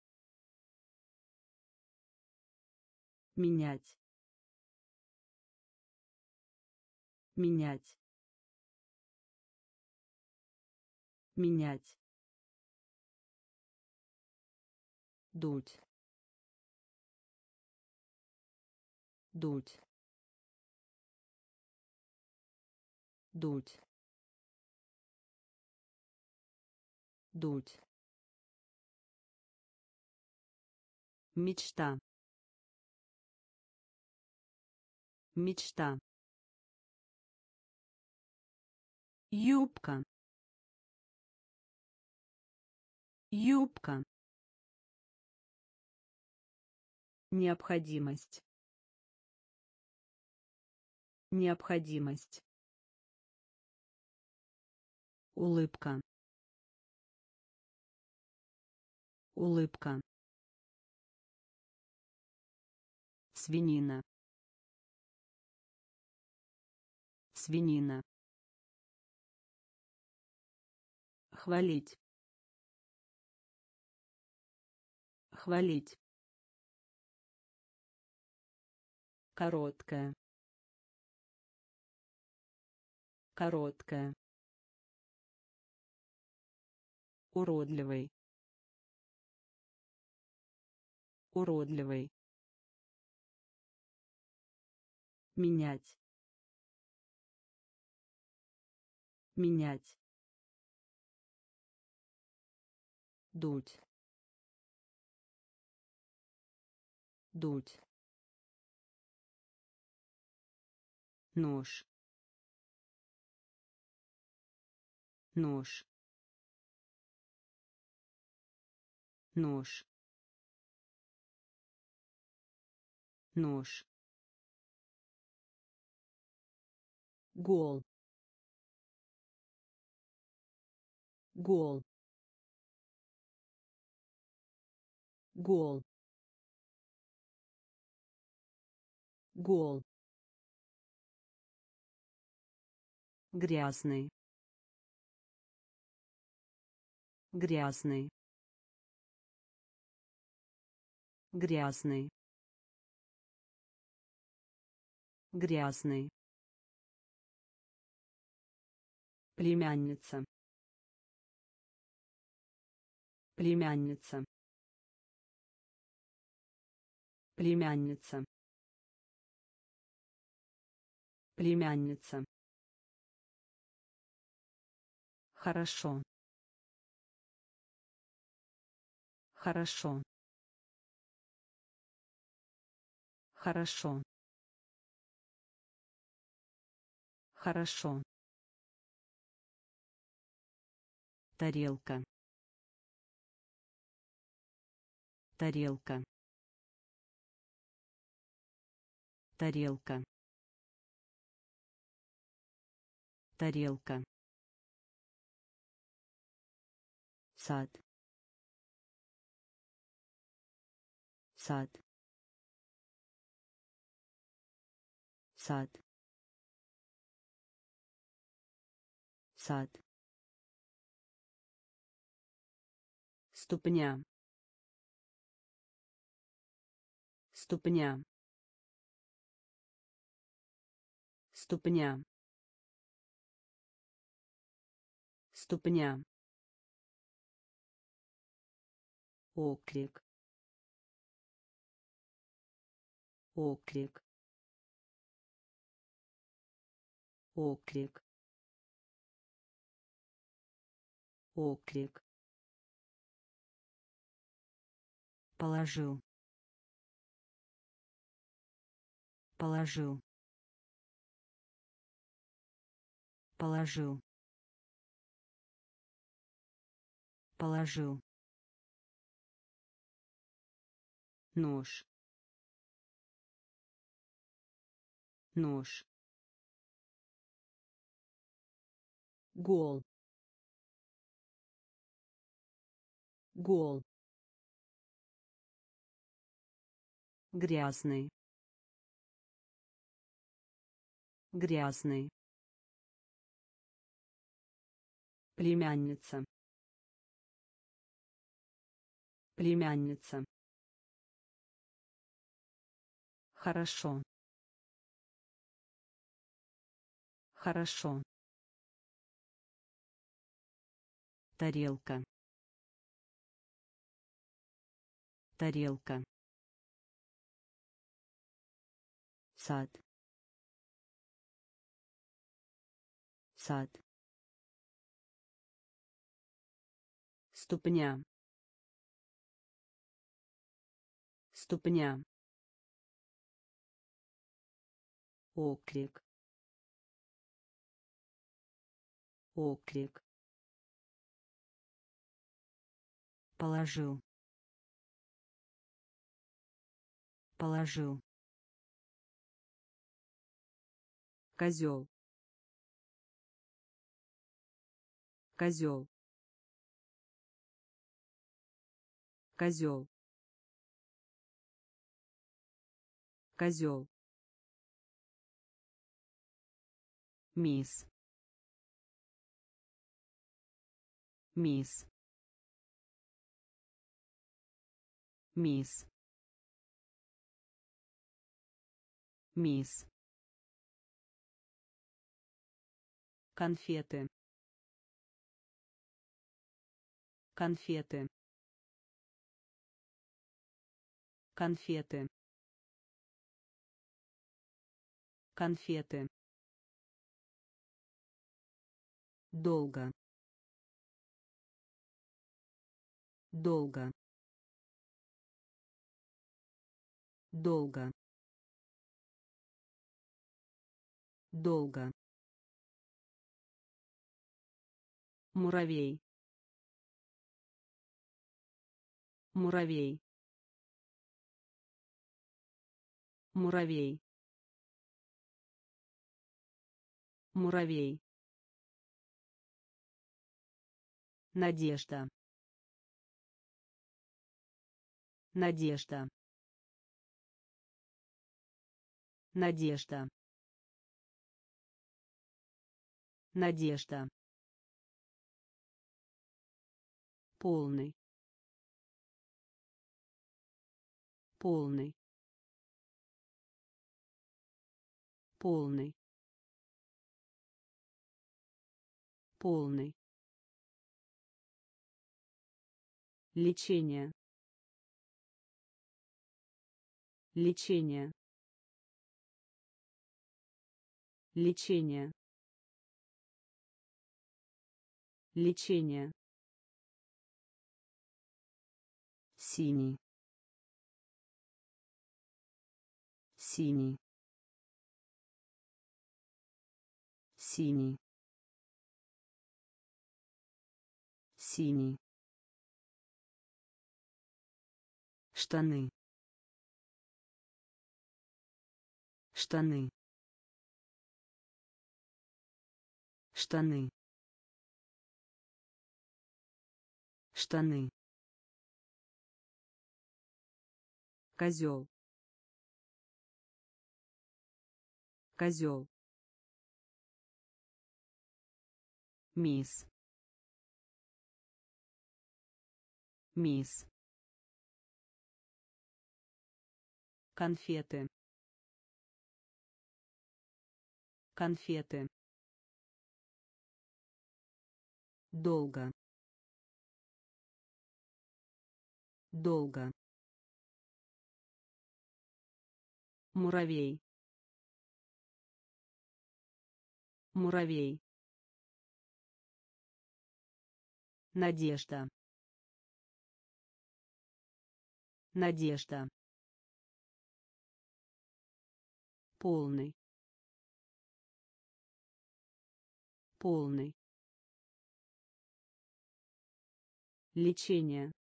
Менять. Менять. Менять. Дуть. Дуть. Дуть. Дуть. Мечта. Мечта. Юбка. Юбка. Необходимость. Необходимость. Улыбка. Улыбка. Свинина. Свинина. Хвалить. Хвалить. Короткая. Короткая. Уродливый. Уродливый. Менять. Менять. Дуть. Дуть. Нож. Нож. Нож. Нож. Гол. Гол. Гол. Гол. Грязный. Грязный. Грязный. Грязный. Племянница. Племянница. Племянница. Племянница. Хорошо. Хорошо. Хорошо. Хорошо. Тарелка. Тарелка. Тарелка. Тарелка. Сад. Сад. Сад. Сад. Ступня. Ступня. Ступня. Ступня. Оклик. Оклик. Оклик. Оклик. Положил. Положил. Положил. Положил. Нож. Нож. Гол. Гол. Грязный. Грязный. Племянница. Племянница. Хорошо. Хорошо. Тарелка. Тарелка. Сад. Сад. Ступня. Ступня. Оклик. Оклик. Положил. Положил. Козел. Козел. Козел. Козел. Мисс. Мисс. Мисс. Мисс. Конфеты. Конфеты. Конфеты. Конфеты. Долго. Долго. Долго. Долго. Муравей. Муравей. Муравей. Муравей. Надежда. Надежда. Надежда. Надежда. Полный. Полный. Полный. Полный. Лечение. Лечение. Лечение. Лечение. Синий. Синий. Синий. Синий. Штаны. Штаны. Штаны. Штаны. Козел. Козел. Мисс. Мисс. Конфеты. Конфеты. Долго. Долго. Муравей. Муравей. Надежда. Надежда. Полный. Полный. Лечение.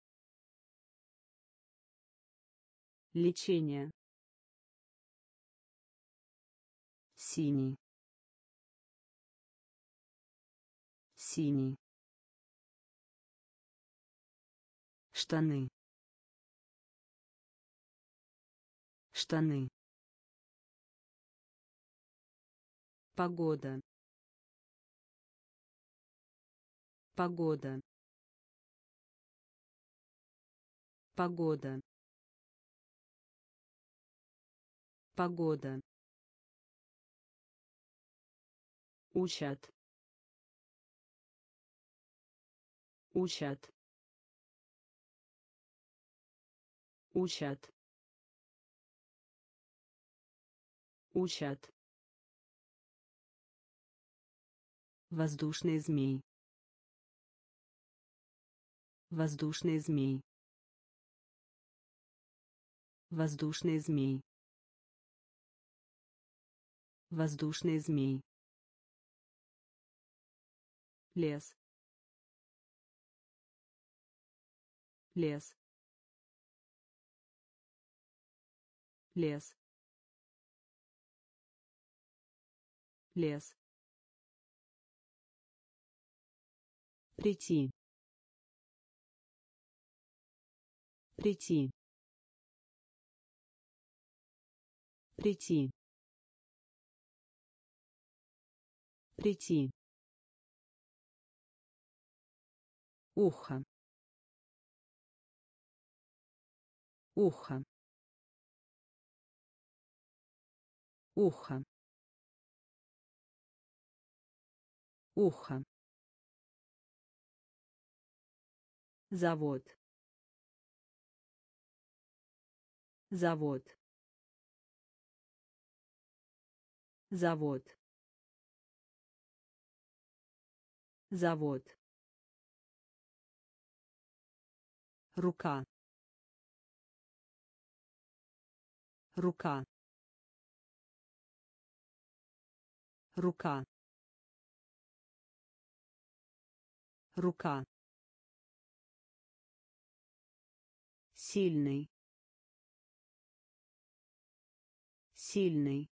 Лечение. Синий. Синий. Штаны. Штаны. Погода. Погода. Погода. Погода. Учат. Учат. Учат. Учат. Воздушный змей. Воздушный змей. Воздушный змей. Воздушный змей. Лес. Лес. Лес. Лес. Прийти. Прийти. Прийти. Прийти. Ухо. Ухо. Ухо. Ухо. Завод. Завод. Завод. Завод. Рука. Рука. Рука. Рука. Сильный. Сильный.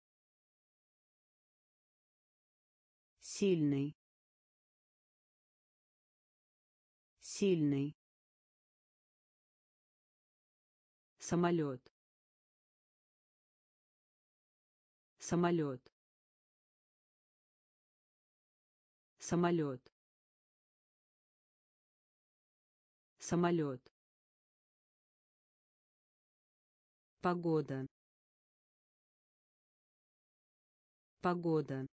Сильный. Сильный. Самолет. Самолет. Самолет. Самолет. Погода. Погода.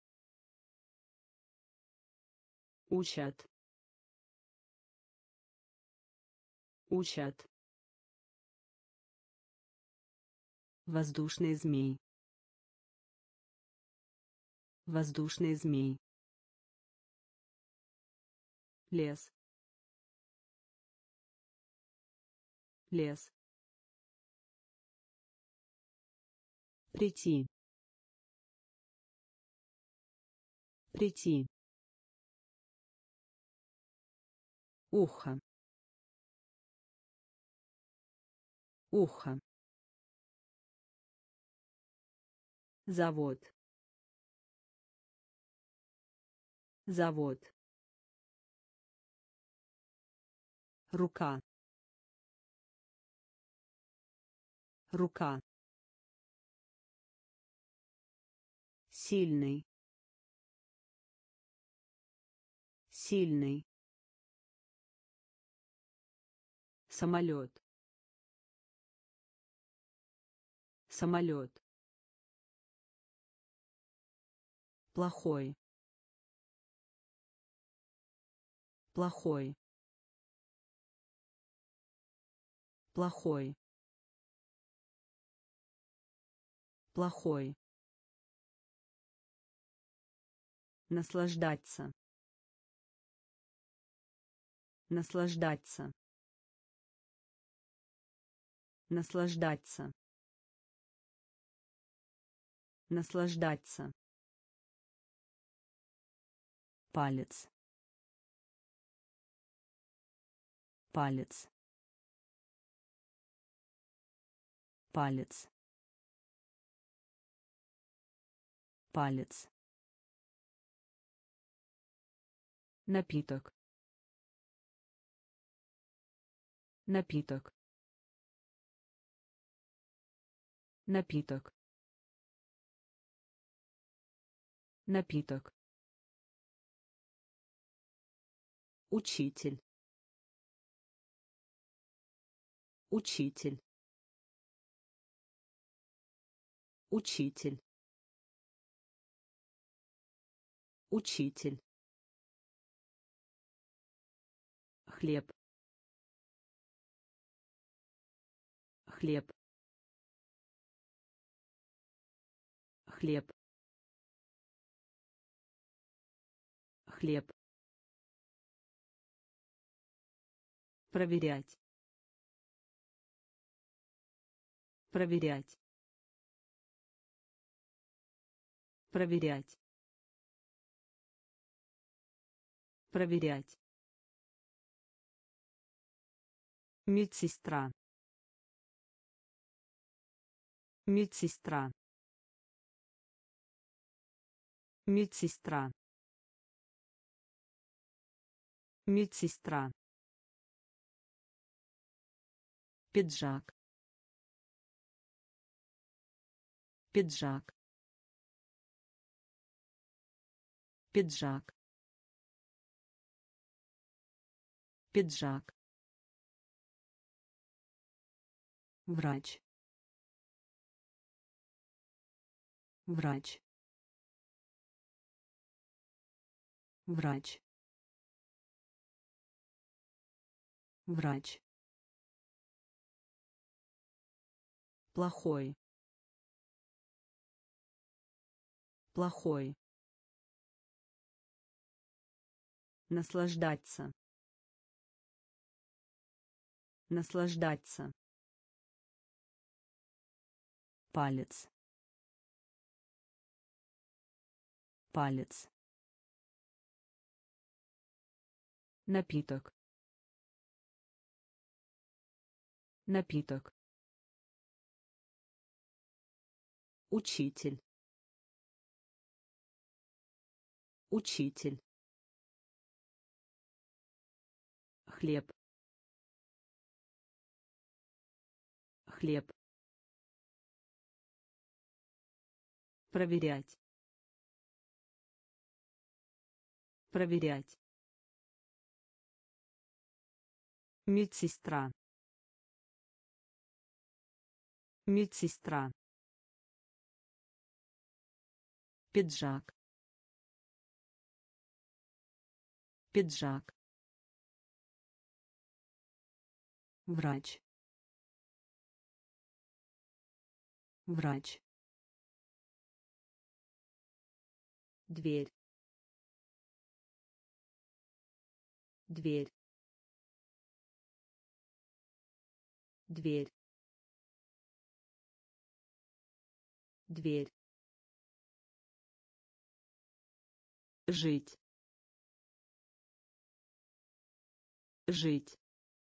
Учат. Учат. Воздушный змей. Воздушный змей. Лес. Лес. Прийти. Прийти. Ухо. Ухо. Завод. Завод. Рука. Рука. Сильный. Сильный. Самолет. Самолет. Плохой. Плохой. Плохой. Плохой. Наслаждаться. Наслаждаться. Наслаждаться. Наслаждаться. Палец. Палец. Палец. Палец. Напиток. Напиток. Напиток. Напиток. Учитель. Учитель. Учитель. Учитель. Хлеб. Хлеб. Хлеб. Хлеб. Проверять. Проверять. Проверять. Проверять. Медсестра. Медсестра. Медсестра. Медсестра. Пиджак. Пиджак. Пиджак. Пиджак. Врач. Врач. Врач. Врач. Плохой. Плохой. Наслаждаться. Наслаждаться. Палец. Палец. Напиток. Напиток. Учитель. Учитель. Хлеб. Хлеб. Проверять. Проверять. Медсестра. Медсестра. Пиджак. Пиджак. Врач. Врач. дверь, дверь, дверь, дверь, жить, жить,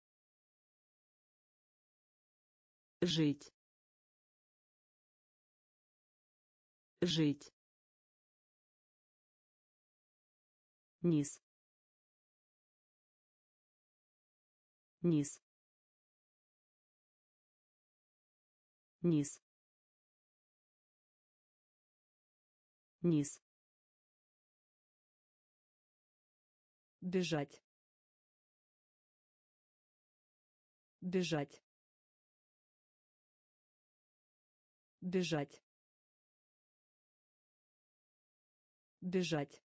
жить, жить, низ, низ, низ, низ, бежать, бежать, бежать, бежать,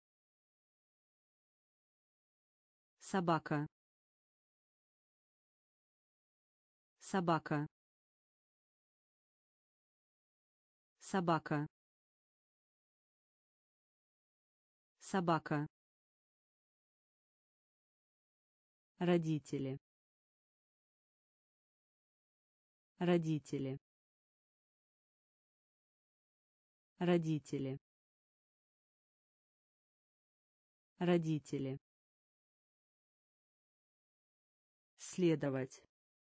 собака, собака, собака, собака, родители, родители, родители, родители, следовать,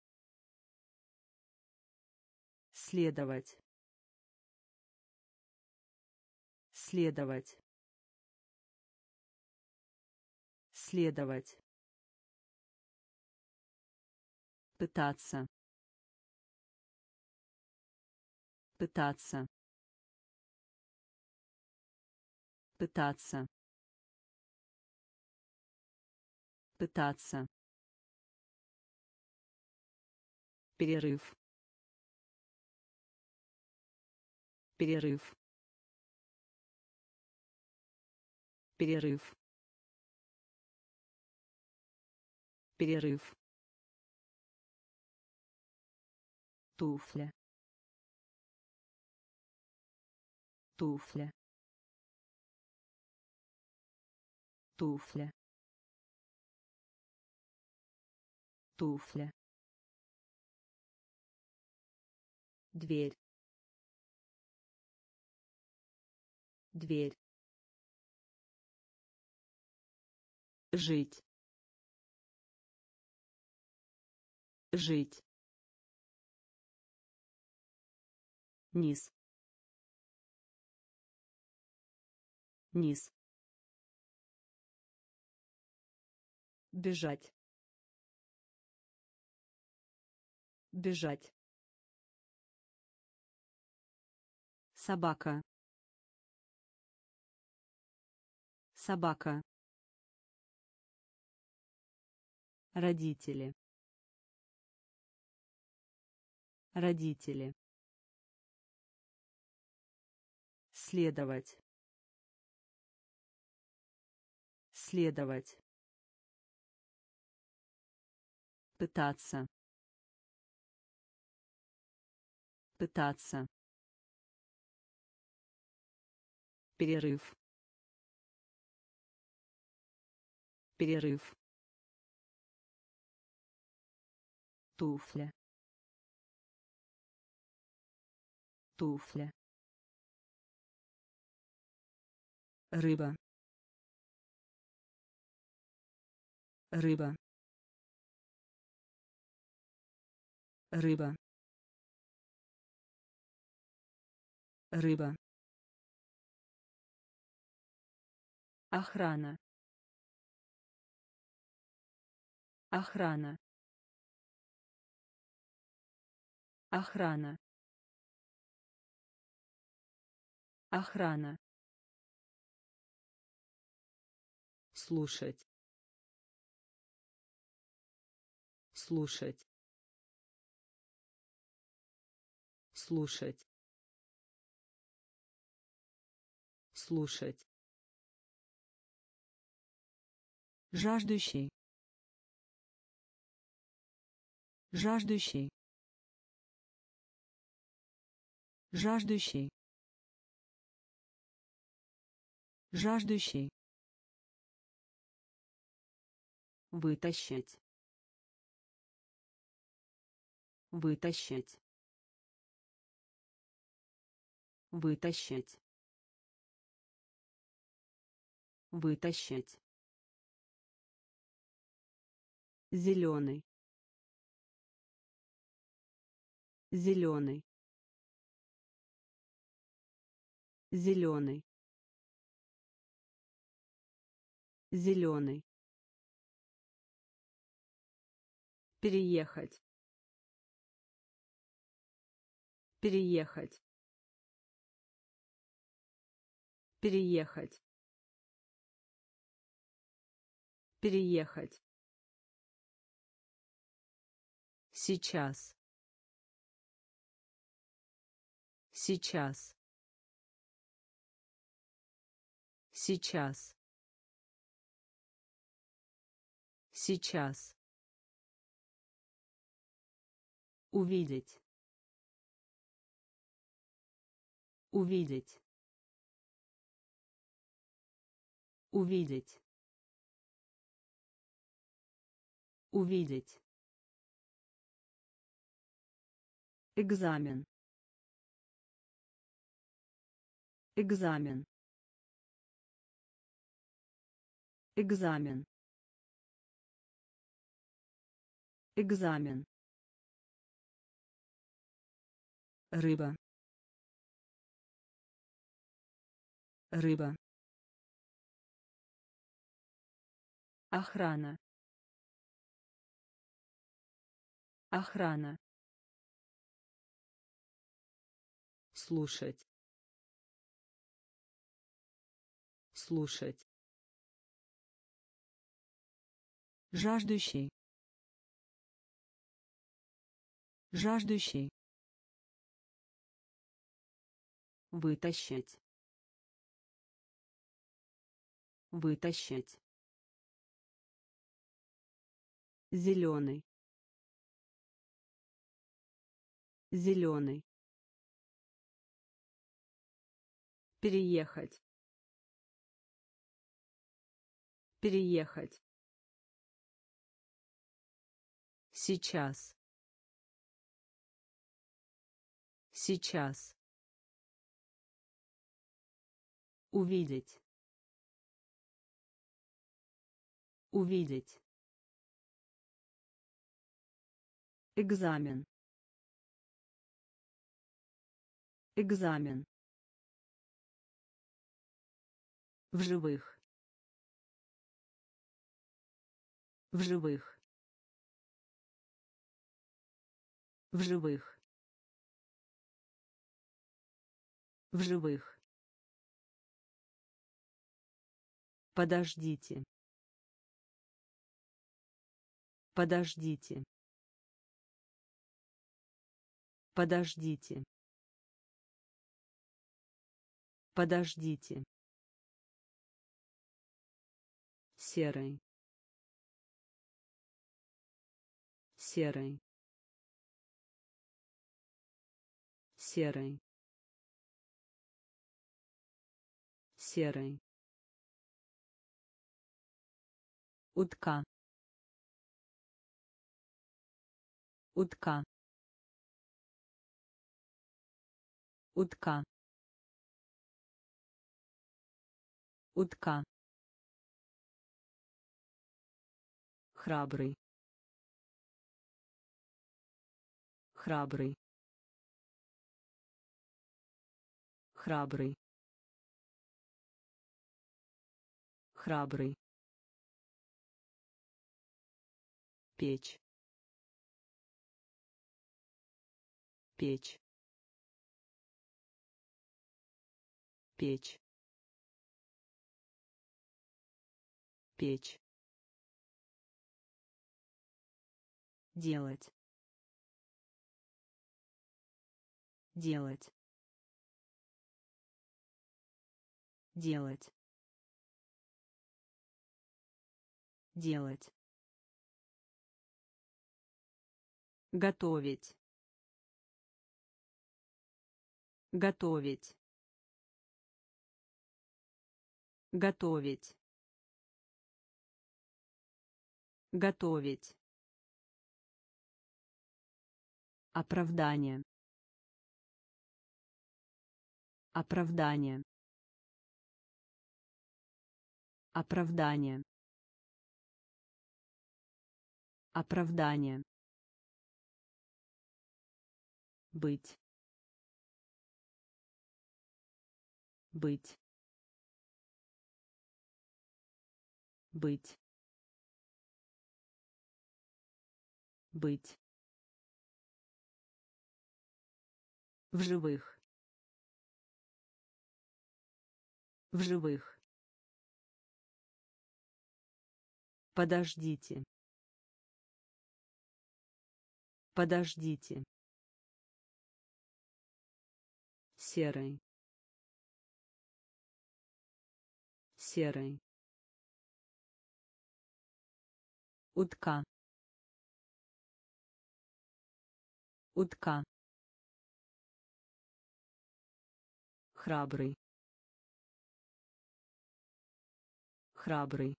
следовать, следовать, следовать, пытаться, пытаться, пытаться, пытаться, перерыв, перерыв, перерыв, перерыв, туфля, туфля, туфля, туфля, дверь, дверь, жить, жить, низ, низ, бежать, бежать, собака, собака, родители, родители, следовать, следовать, пытаться, пытаться, перерыв, перерыв, туфля, туфля, рыба, рыба, рыба, рыба, охрана, охрана, охрана, охрана, слушать, слушать, слушать, слушать, жаждущий, жаждущий, жаждущий, Жаждущий. Вытащить. Вытащить. Вытащить. Вытащить. Зеленый. Зеленый. Зеленый. Зеленый. Переехать. Переехать. Переехать. Переехать. Сейчас. Сейчас. Сейчас. Сейчас. Увидеть. Увидеть. Увидеть. Увидеть. Экзамен. Экзамен. Экзамен. Экзамен. Рыба. Рыба. Охрана. Охрана. Слушать. Слушать. Жаждущий. Жаждущий. Вытащить. Вытащить. Зеленый. Зеленый. Переехать. Переехать. Сейчас. Сейчас. Увидеть. Увидеть. Экзамен. Экзамен. В живых. В живых. В живых. В живых. Подождите. Подождите. Подождите. Подождите. Серый. Серый. Серый. Серый. Утка. Утка. Утка. Утка. Храбрый. Храбрый. Храбрый. Храбрый. Печь. Печь. Печь. Печь. Делать. Делать. Делать. Делать. Готовить. Готовить. Готовить. Готовить. Оправдание. Оправдание. Оправдание. Оправдание. Быть. Быть. Быть. Быть. В живых. В живых. Подождите. Подождите. Серый. Серый. Утка. Утка. Храбрый. Храбрый.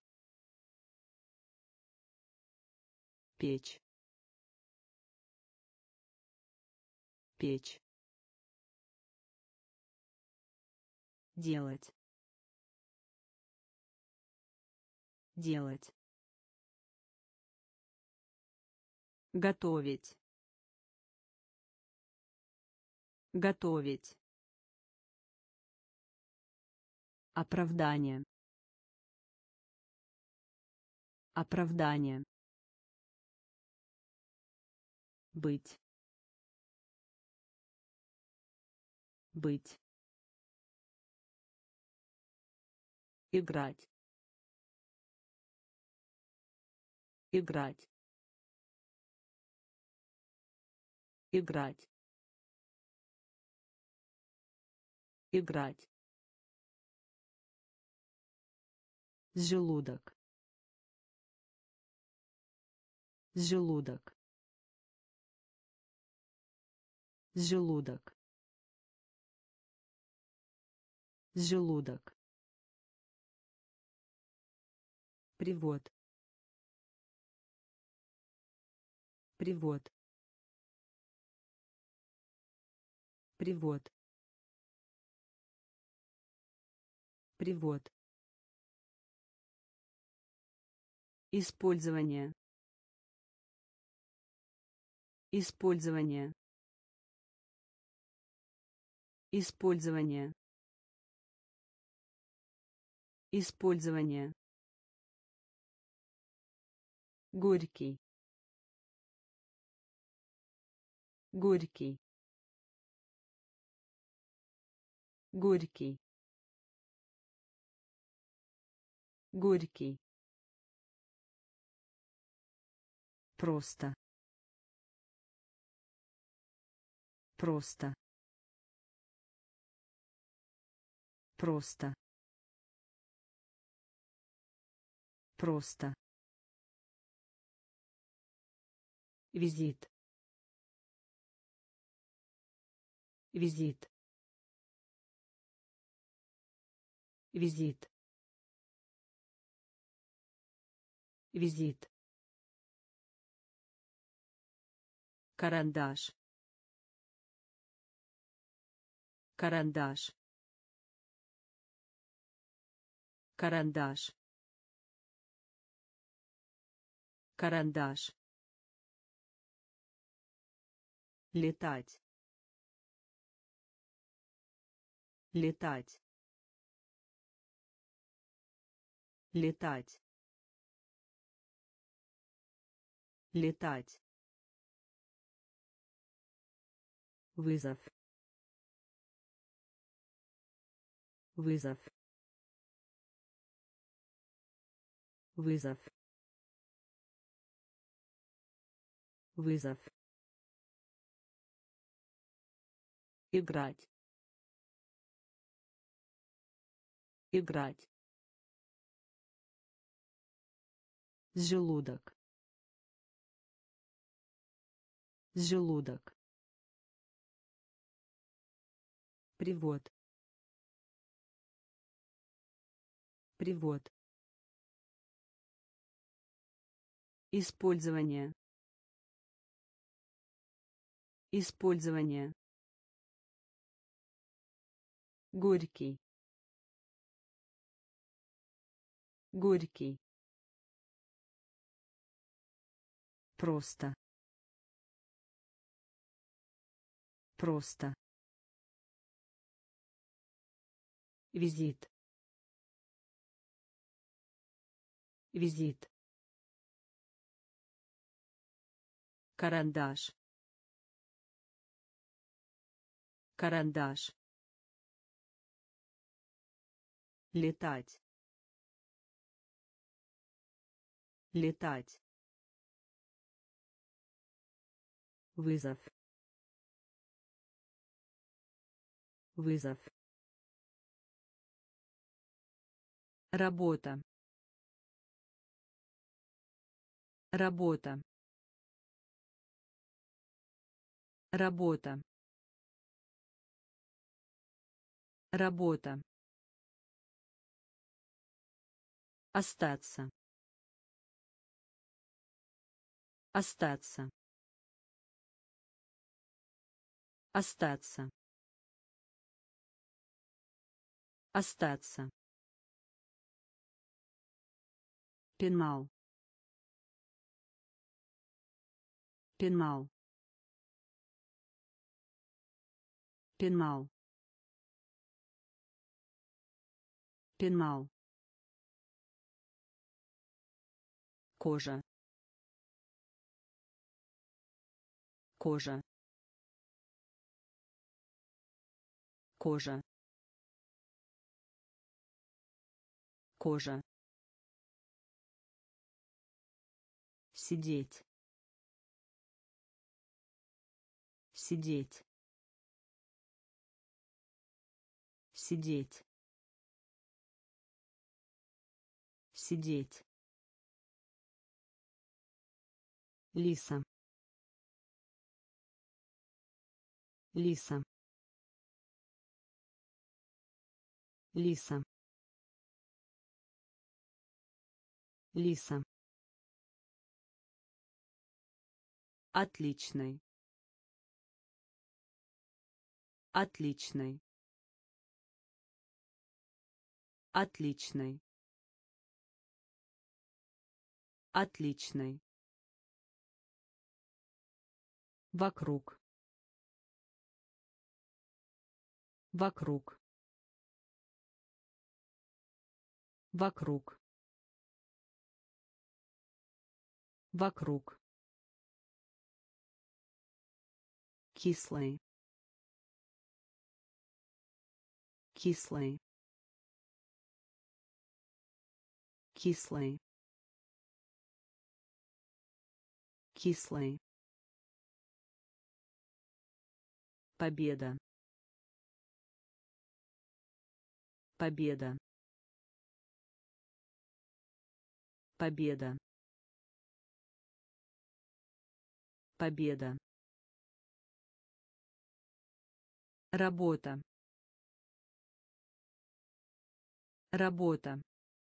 Печь. Печь. Делать. Делать. Готовить. Готовить. Оправдание. Оправдание. Быть. Быть. Играть. Играть. Играть. Играть. Желудок. Желудок. Желудок. Желудок. Привод. Привод. Привод. Привод. Использование. Использование. Использование. Использование. Горький. Горький. Горький. Горький. Просто. Просто. Просто. Просто. Визит. Визит. Визит. Визит. Карандаш. Карандаш. Карандаш. Карандаш. Летать. Летать. Летать. Летать. Вызов. Вызов. Вызов. Вызов. Играть. Играть. Желудок. Желудок. Привод. Привод. Использование. Использование. Горький. Горький. Просто. Просто. Визит. Визит. Карандаш. Карандаш. Летать. Летать. Вызов. Вызов. Работа. Работа. Работа. Работа. Остаться. Остаться. Остаться. Остаться. Пенал. Пенал. Пенал. Пенал. Кожа. Кожа. Кожа. Кожа. Сидеть. Сидеть. Сидеть. Сидеть. Лиса. Лиса. Лиса. Лиса. Отличный. Отличный. Отличный. Отличный. Вокруг. Вокруг. Вокруг. Вокруг. Кислый. Кислый. Кислый. Кислый. Победа. Победа. Победа. Победа. Работа. Работа.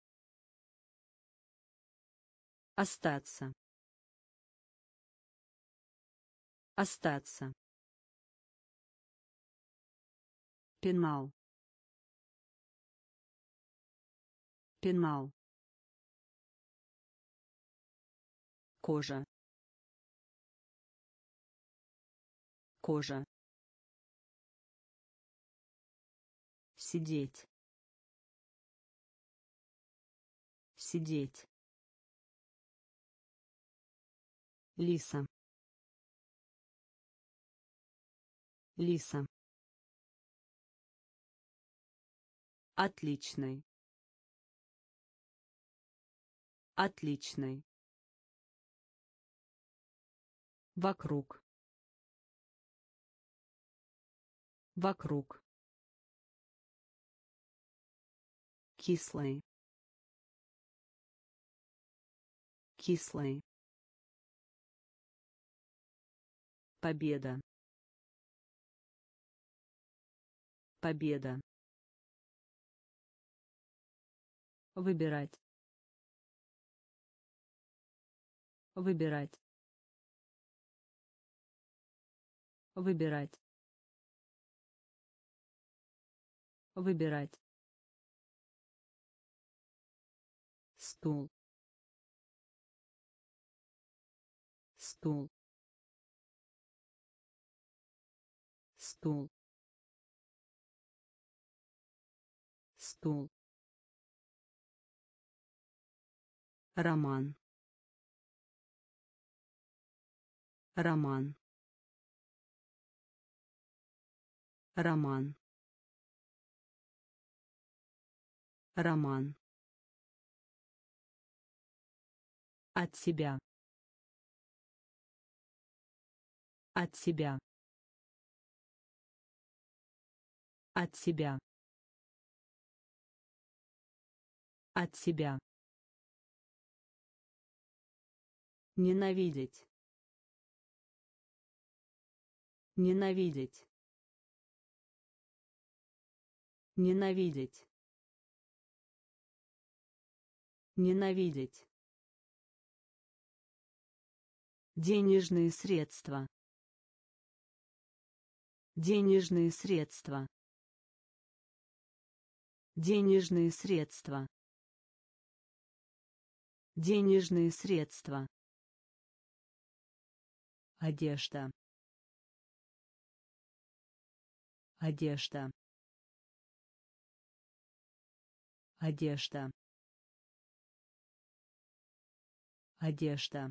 Остаться. Остаться. Пенал. Пенал. Кожа. Кожа. Сидеть. Сидеть. Лиса. Лиса. Отличный. Отличный. Вокруг. Вокруг. Кислый. Кислый. Победа. Победа. Выбирать. Выбирать. Выбирать. Выбирать. Стул. Стул. Стул. Стул. Роман. Роман. Роман. Роман. От себя. От себя. От себя. От себя. Ненавидеть. Ненавидеть. Ненавидеть. Ненавидеть. Денежные средства. Денежные средства. Денежные средства. Денежные средства. Одежда. Одежда. Одежда. Одежда.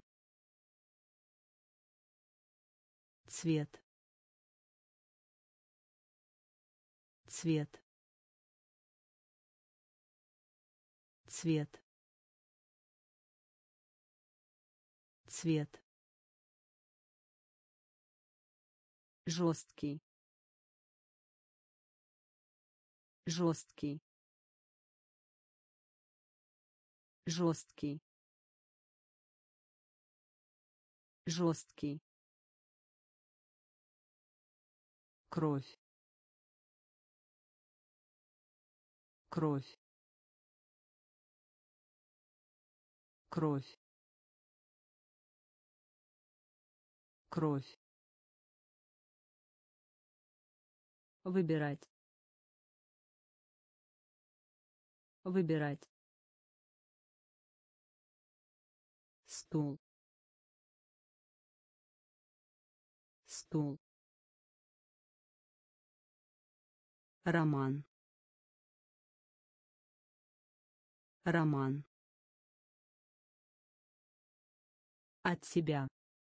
Цвет. Цвет. Цвет. Цвет. Жесткий. Жесткий. Жесткий. Жесткий. Кровь. Кровь. Кровь. Кровь. Выбирать. Выбирать. Стул. Стул. Роман. Роман. От себя.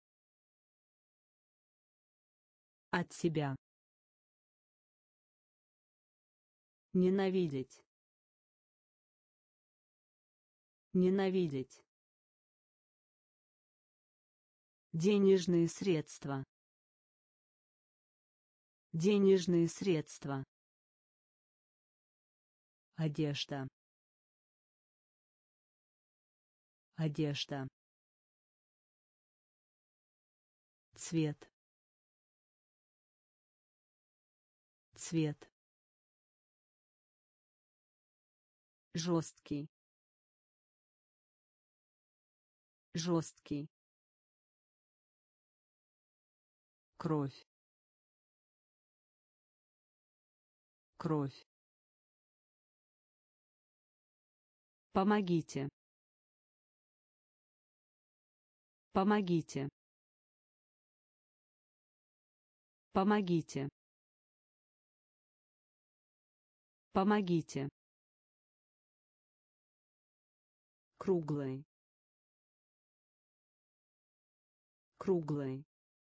От себя. Ненавидеть. Ненавидеть. Денежные средства. Денежные средства. Одежда. Одежда. Цвет. Цвет. Жесткий. Жесткий. Кровь. Кровь. Помогите. Помогите. Помогите. Помогите. Круглый. Круглый.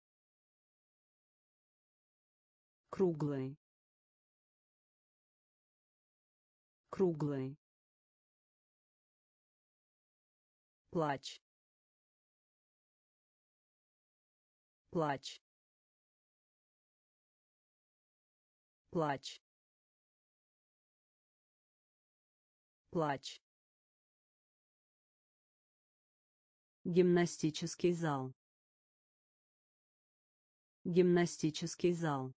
Круглый. Круглый. Плач. Плач. Плач. Плач. Гимнастический зал. Гимнастический зал.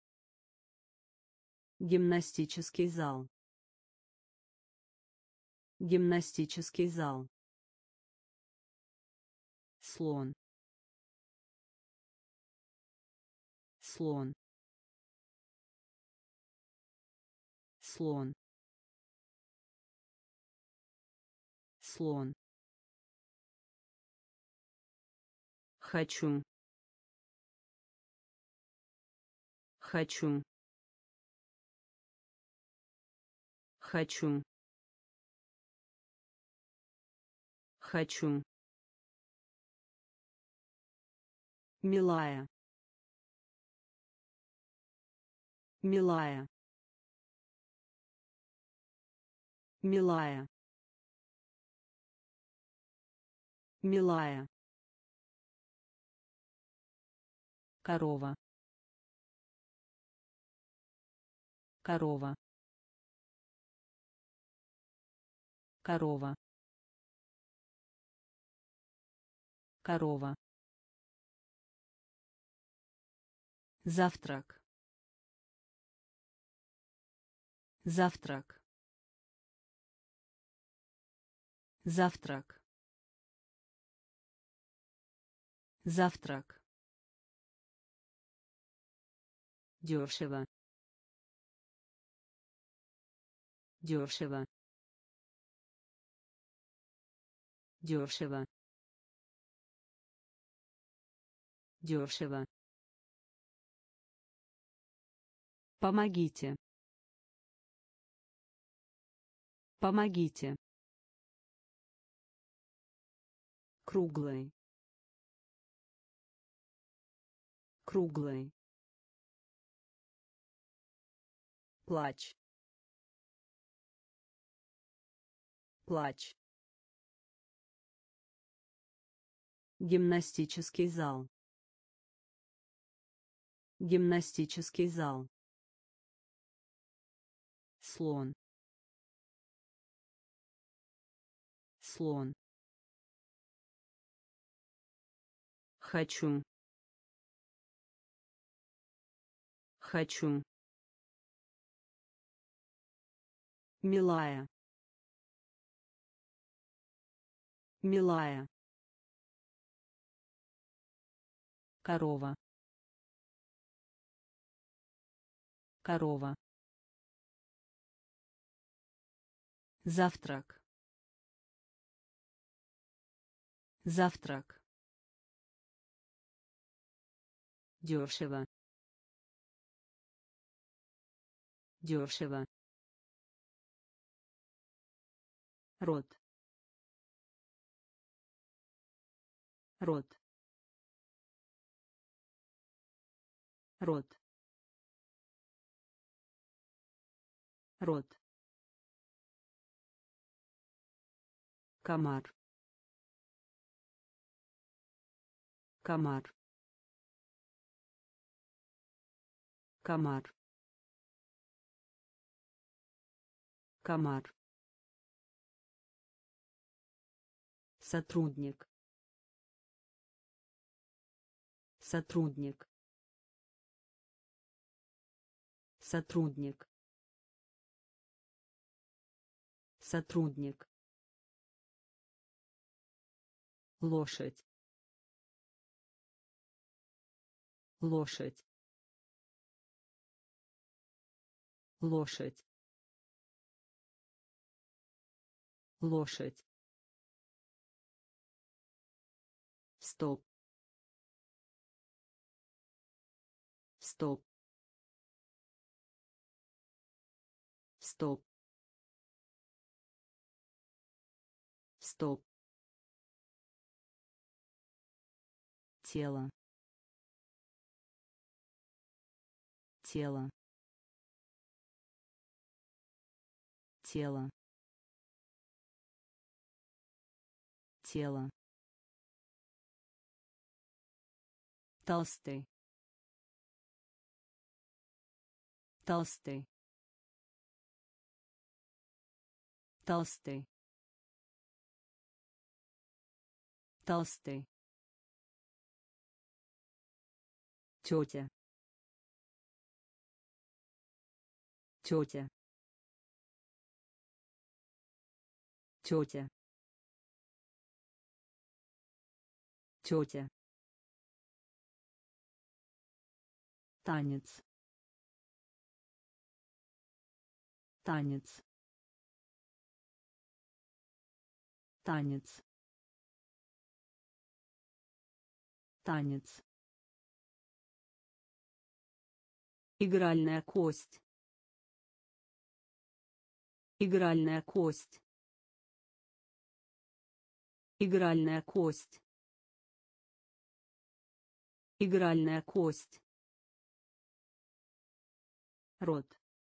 Гимнастический зал. Гимнастический зал. Слон. Слон. Слон. Слон. Хочу. Хочу. Хочу. Хочу. Милая. Милая. Милая. Милая. Корова. Корова. Корова. Корова. Завтрак. Завтрак. Завтрак. Завтрак. Дешево. Дешево. Дешево. Дешево. Помогите. Помогите. Круглый. Круглый. Плач. Плач. Гимнастический зал. Гимнастический зал. Слон. Слон. Хочу. Хочу. Милая. Милая. Корова. Корова. Завтрак. Завтрак. Дешево. Дешево. Рот. Рот. Рот. Рот. Комар. Комар. Комар. Комар. Сотрудник. Сотрудник. Сотрудник. Сотрудник. Лошадь. Лошадь. Лошадь. Лошадь. Стоп. Стоп. Стоп. Стоп. Тело. Тело. Тело. Тело. Толстый. Толстый. Толстый. Толстый. Тетя. Тетя. тетя, тетя, танец, танец, танец, танец, игральная кость, игральная кость, игральная кость, игральная кость, рот,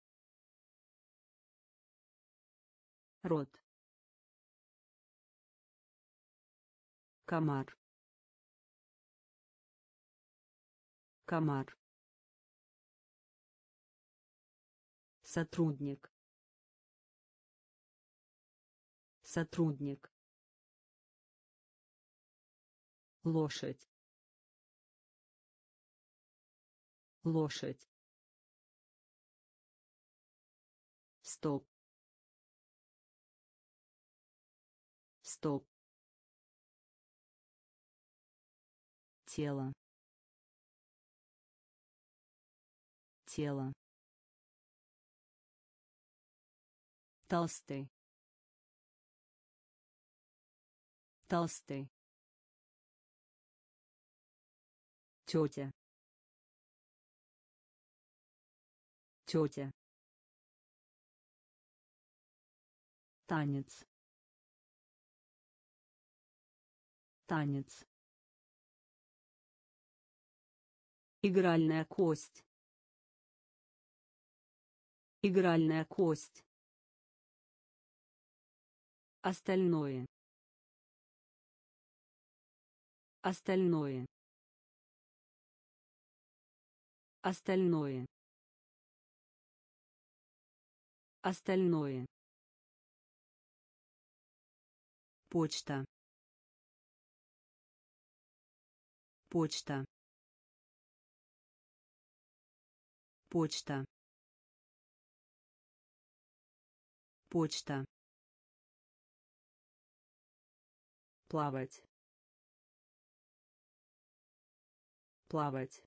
рот, комар, комар, сотрудник, сотрудник, лошадь, лошадь, стоп, стоп, тело, тело, толстый, толстый, тетя, тетя, танец, танец, игральная кость, игральная кость, остальное, остальное, остальное, остальное, почта, почта, почта, почта, плавать, плавать,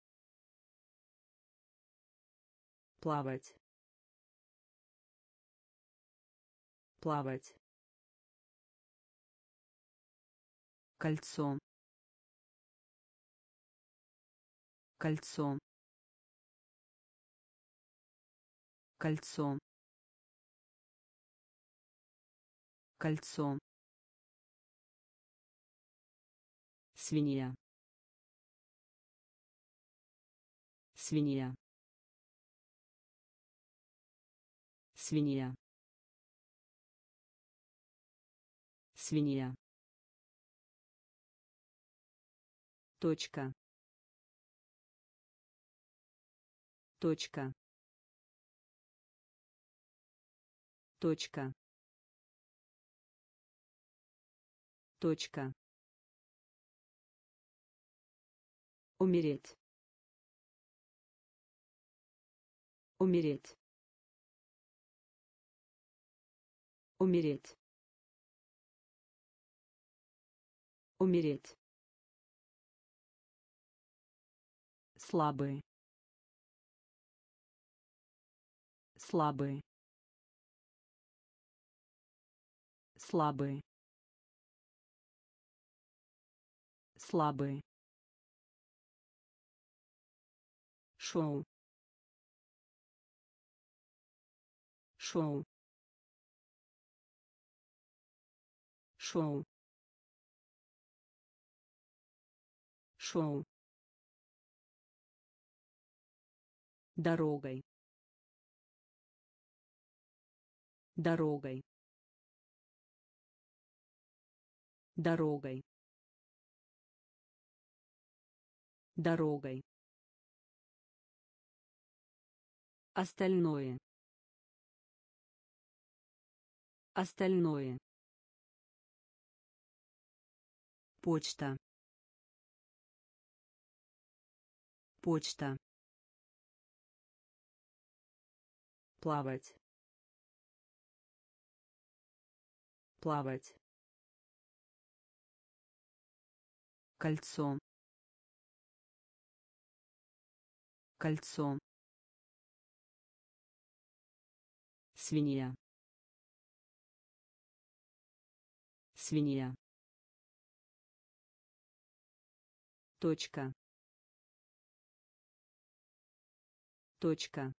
плавать, плавать, кольцо, кольцо, кольцо, кольцо, свинья, свинья, свинья, свинья, точка, точка, точка, точка, умереть, умереть, умереть, умереть, слабые, слабые, слабые, слабые, шоу, шоу, шоу, шоу, дорогой, дорогой, дорогой, дорогой, остальное, остальное, почта, почта, плавать, плавать, кольцо, кольцо, свинья, свинья, точка, точка,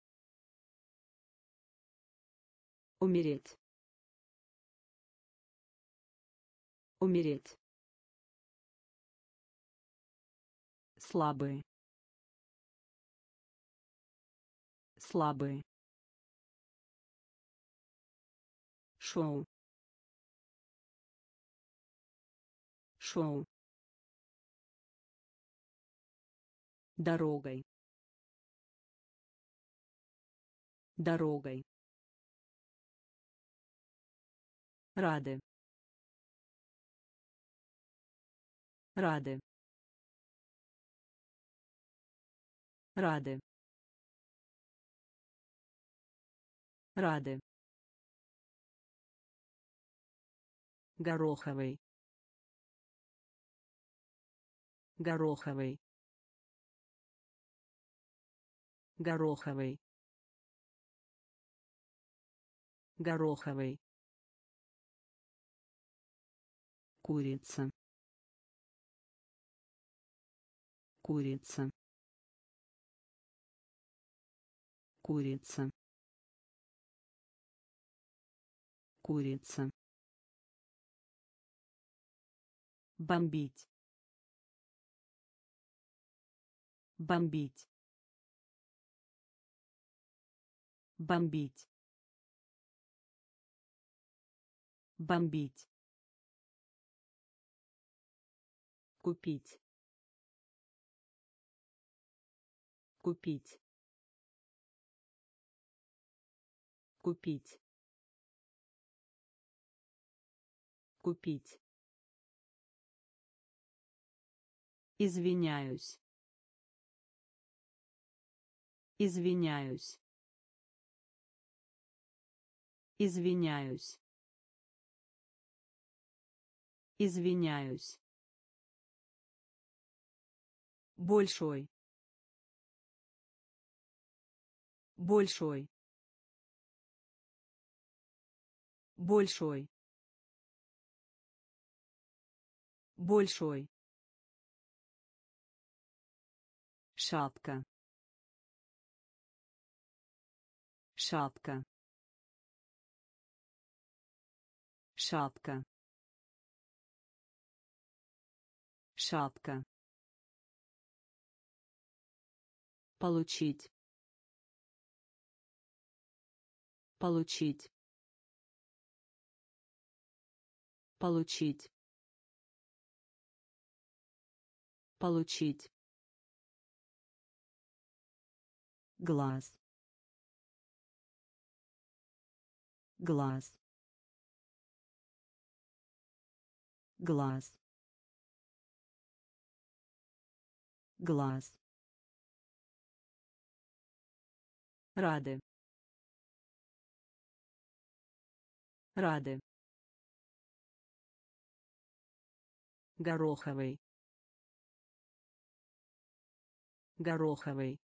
умереть, умереть, слабые, слабые, шоу, шоу, дорогой, дорогой, рады, рады, рады, рады, гороховый, гороховый, гороховый, гороховый, курица, курица, курица, курица, бомбить, бомбить, бомбить, бомбить, купить, купить, купить, купить, извиняюсь, извиняюсь, извиняюсь, извиняюсь, большой, большой, большой, большой, шапка, шапка, шапка, шапка, получить, получить, получить, получить, глаз, глаз, глаз, глаз, рады, рады, гороховый, гороховый,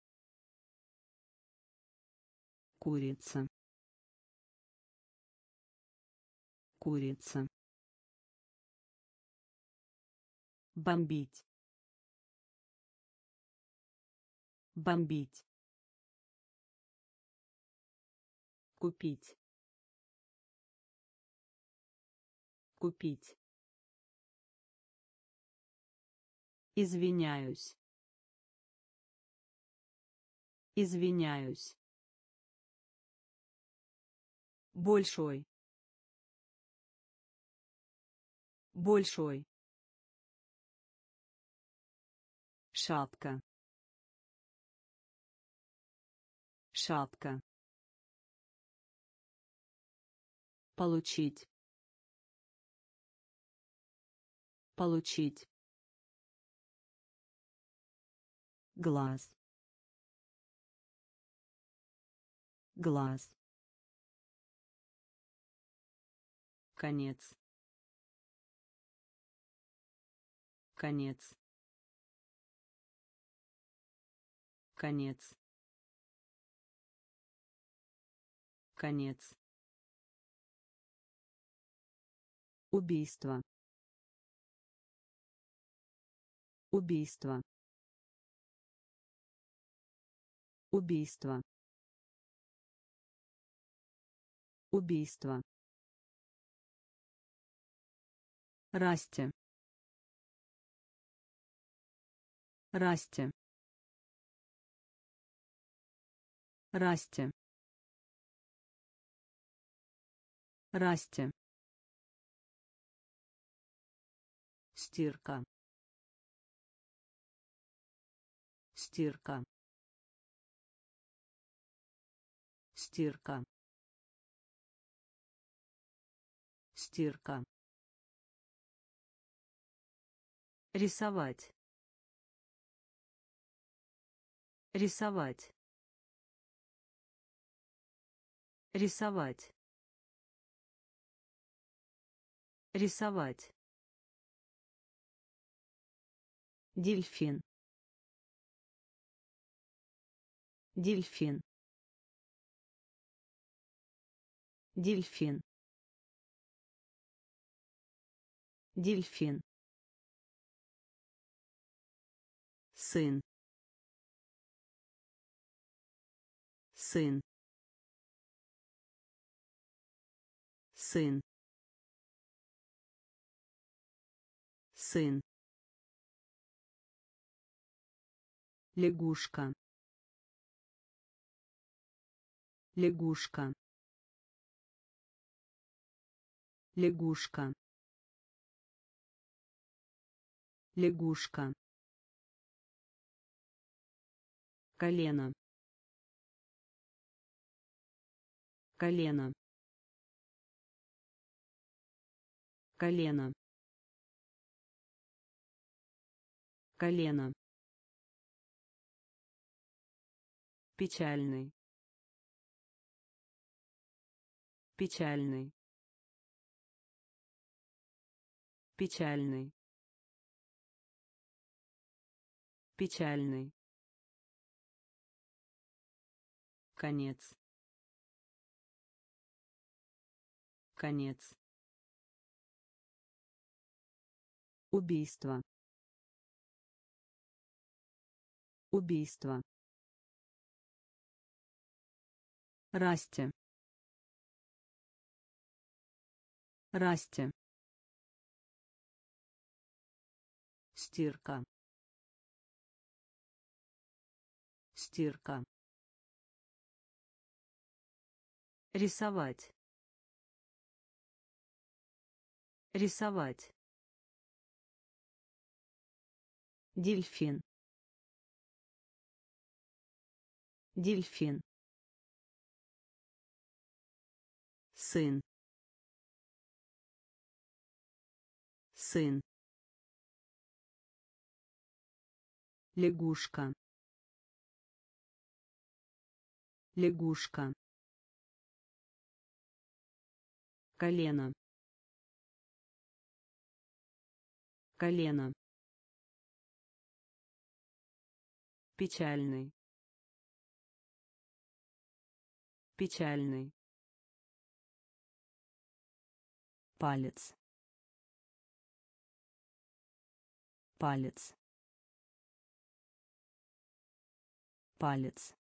курица, курица, бомбить, бомбить, купить, купить, извиняюсь, извиняюсь, большой, большой, шапка, шапка, получить, получить, глаз, глаз, Конец. Конец. Конец. Конец. Убийство. Убийство. Убийство. Убийство. Расти. Расти. Расти. Расти. Стирка. Стирка. Стирка. Стирка. Рисовать. Рисовать. Рисовать. Рисовать. Дельфин. Дельфин. Дельфин. Дельфин. Сын. Сын. Сын. Сын. Лягушка. Лягушка. Лягушка. Лягушка. Колено. Колено. Колено. Колено. Печальный. Печальный. Печальный. Печальный. Конец. Конец. Убийство. Убийство. Расти. Расти. Стирка. Стирка. Рисовать. Рисовать. Дельфин. Дельфин. Сын. Сын. Лягушка. Лягушка. Колено. Колено. Печальный. Печальный. Палец. Палец. Палец.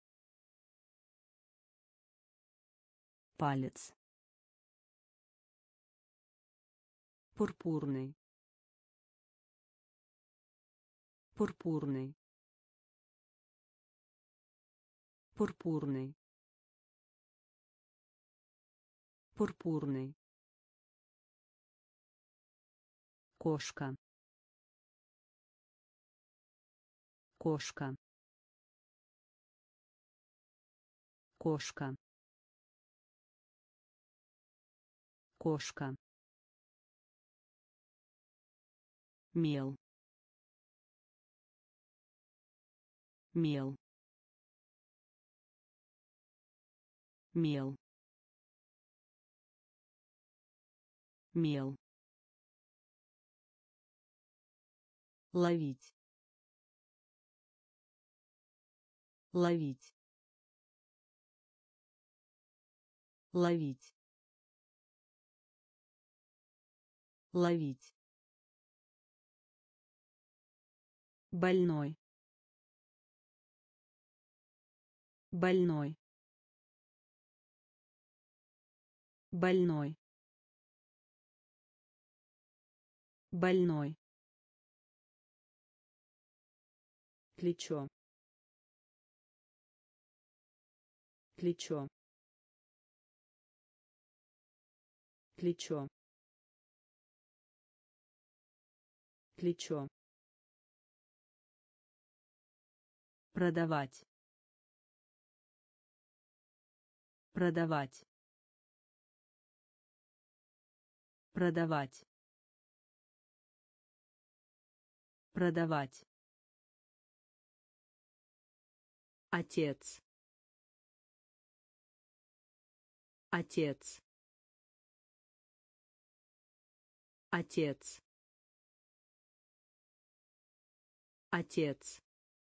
Палец. Пурпурный. Пурпурный. Пурпурный. Пурпурный. Кошка. Кошка. Кошка. Кошка. Мел. Мел. Мел. мел, ловить, ловить, ловить, ловить, больной, больной, больной, больной, плечо, плечо, плечо, плечо, продавать, продавать, продавать, продавать, отец, отец, отец, отец,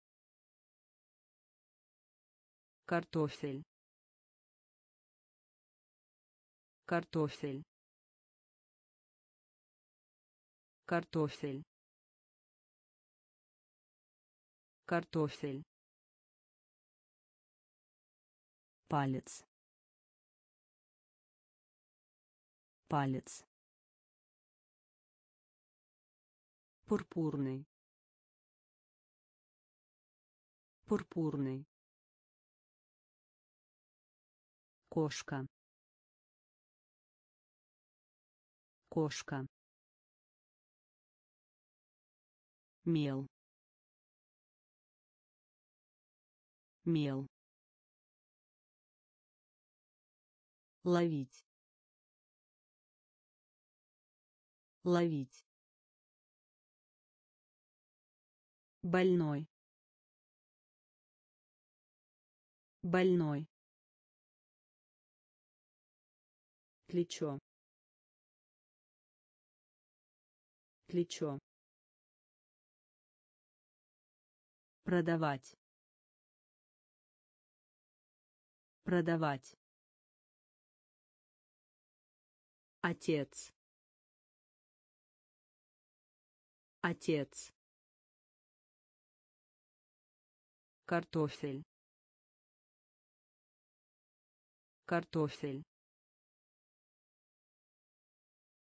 картофель, картофель, картофель, картофель, палец, палец, пурпурный, пурпурный, кошка, кошка, мел, мел, ловить, ловить, больной, больной, плечо, плечо, продавать, продавать, отец, отец, картофель, картофель,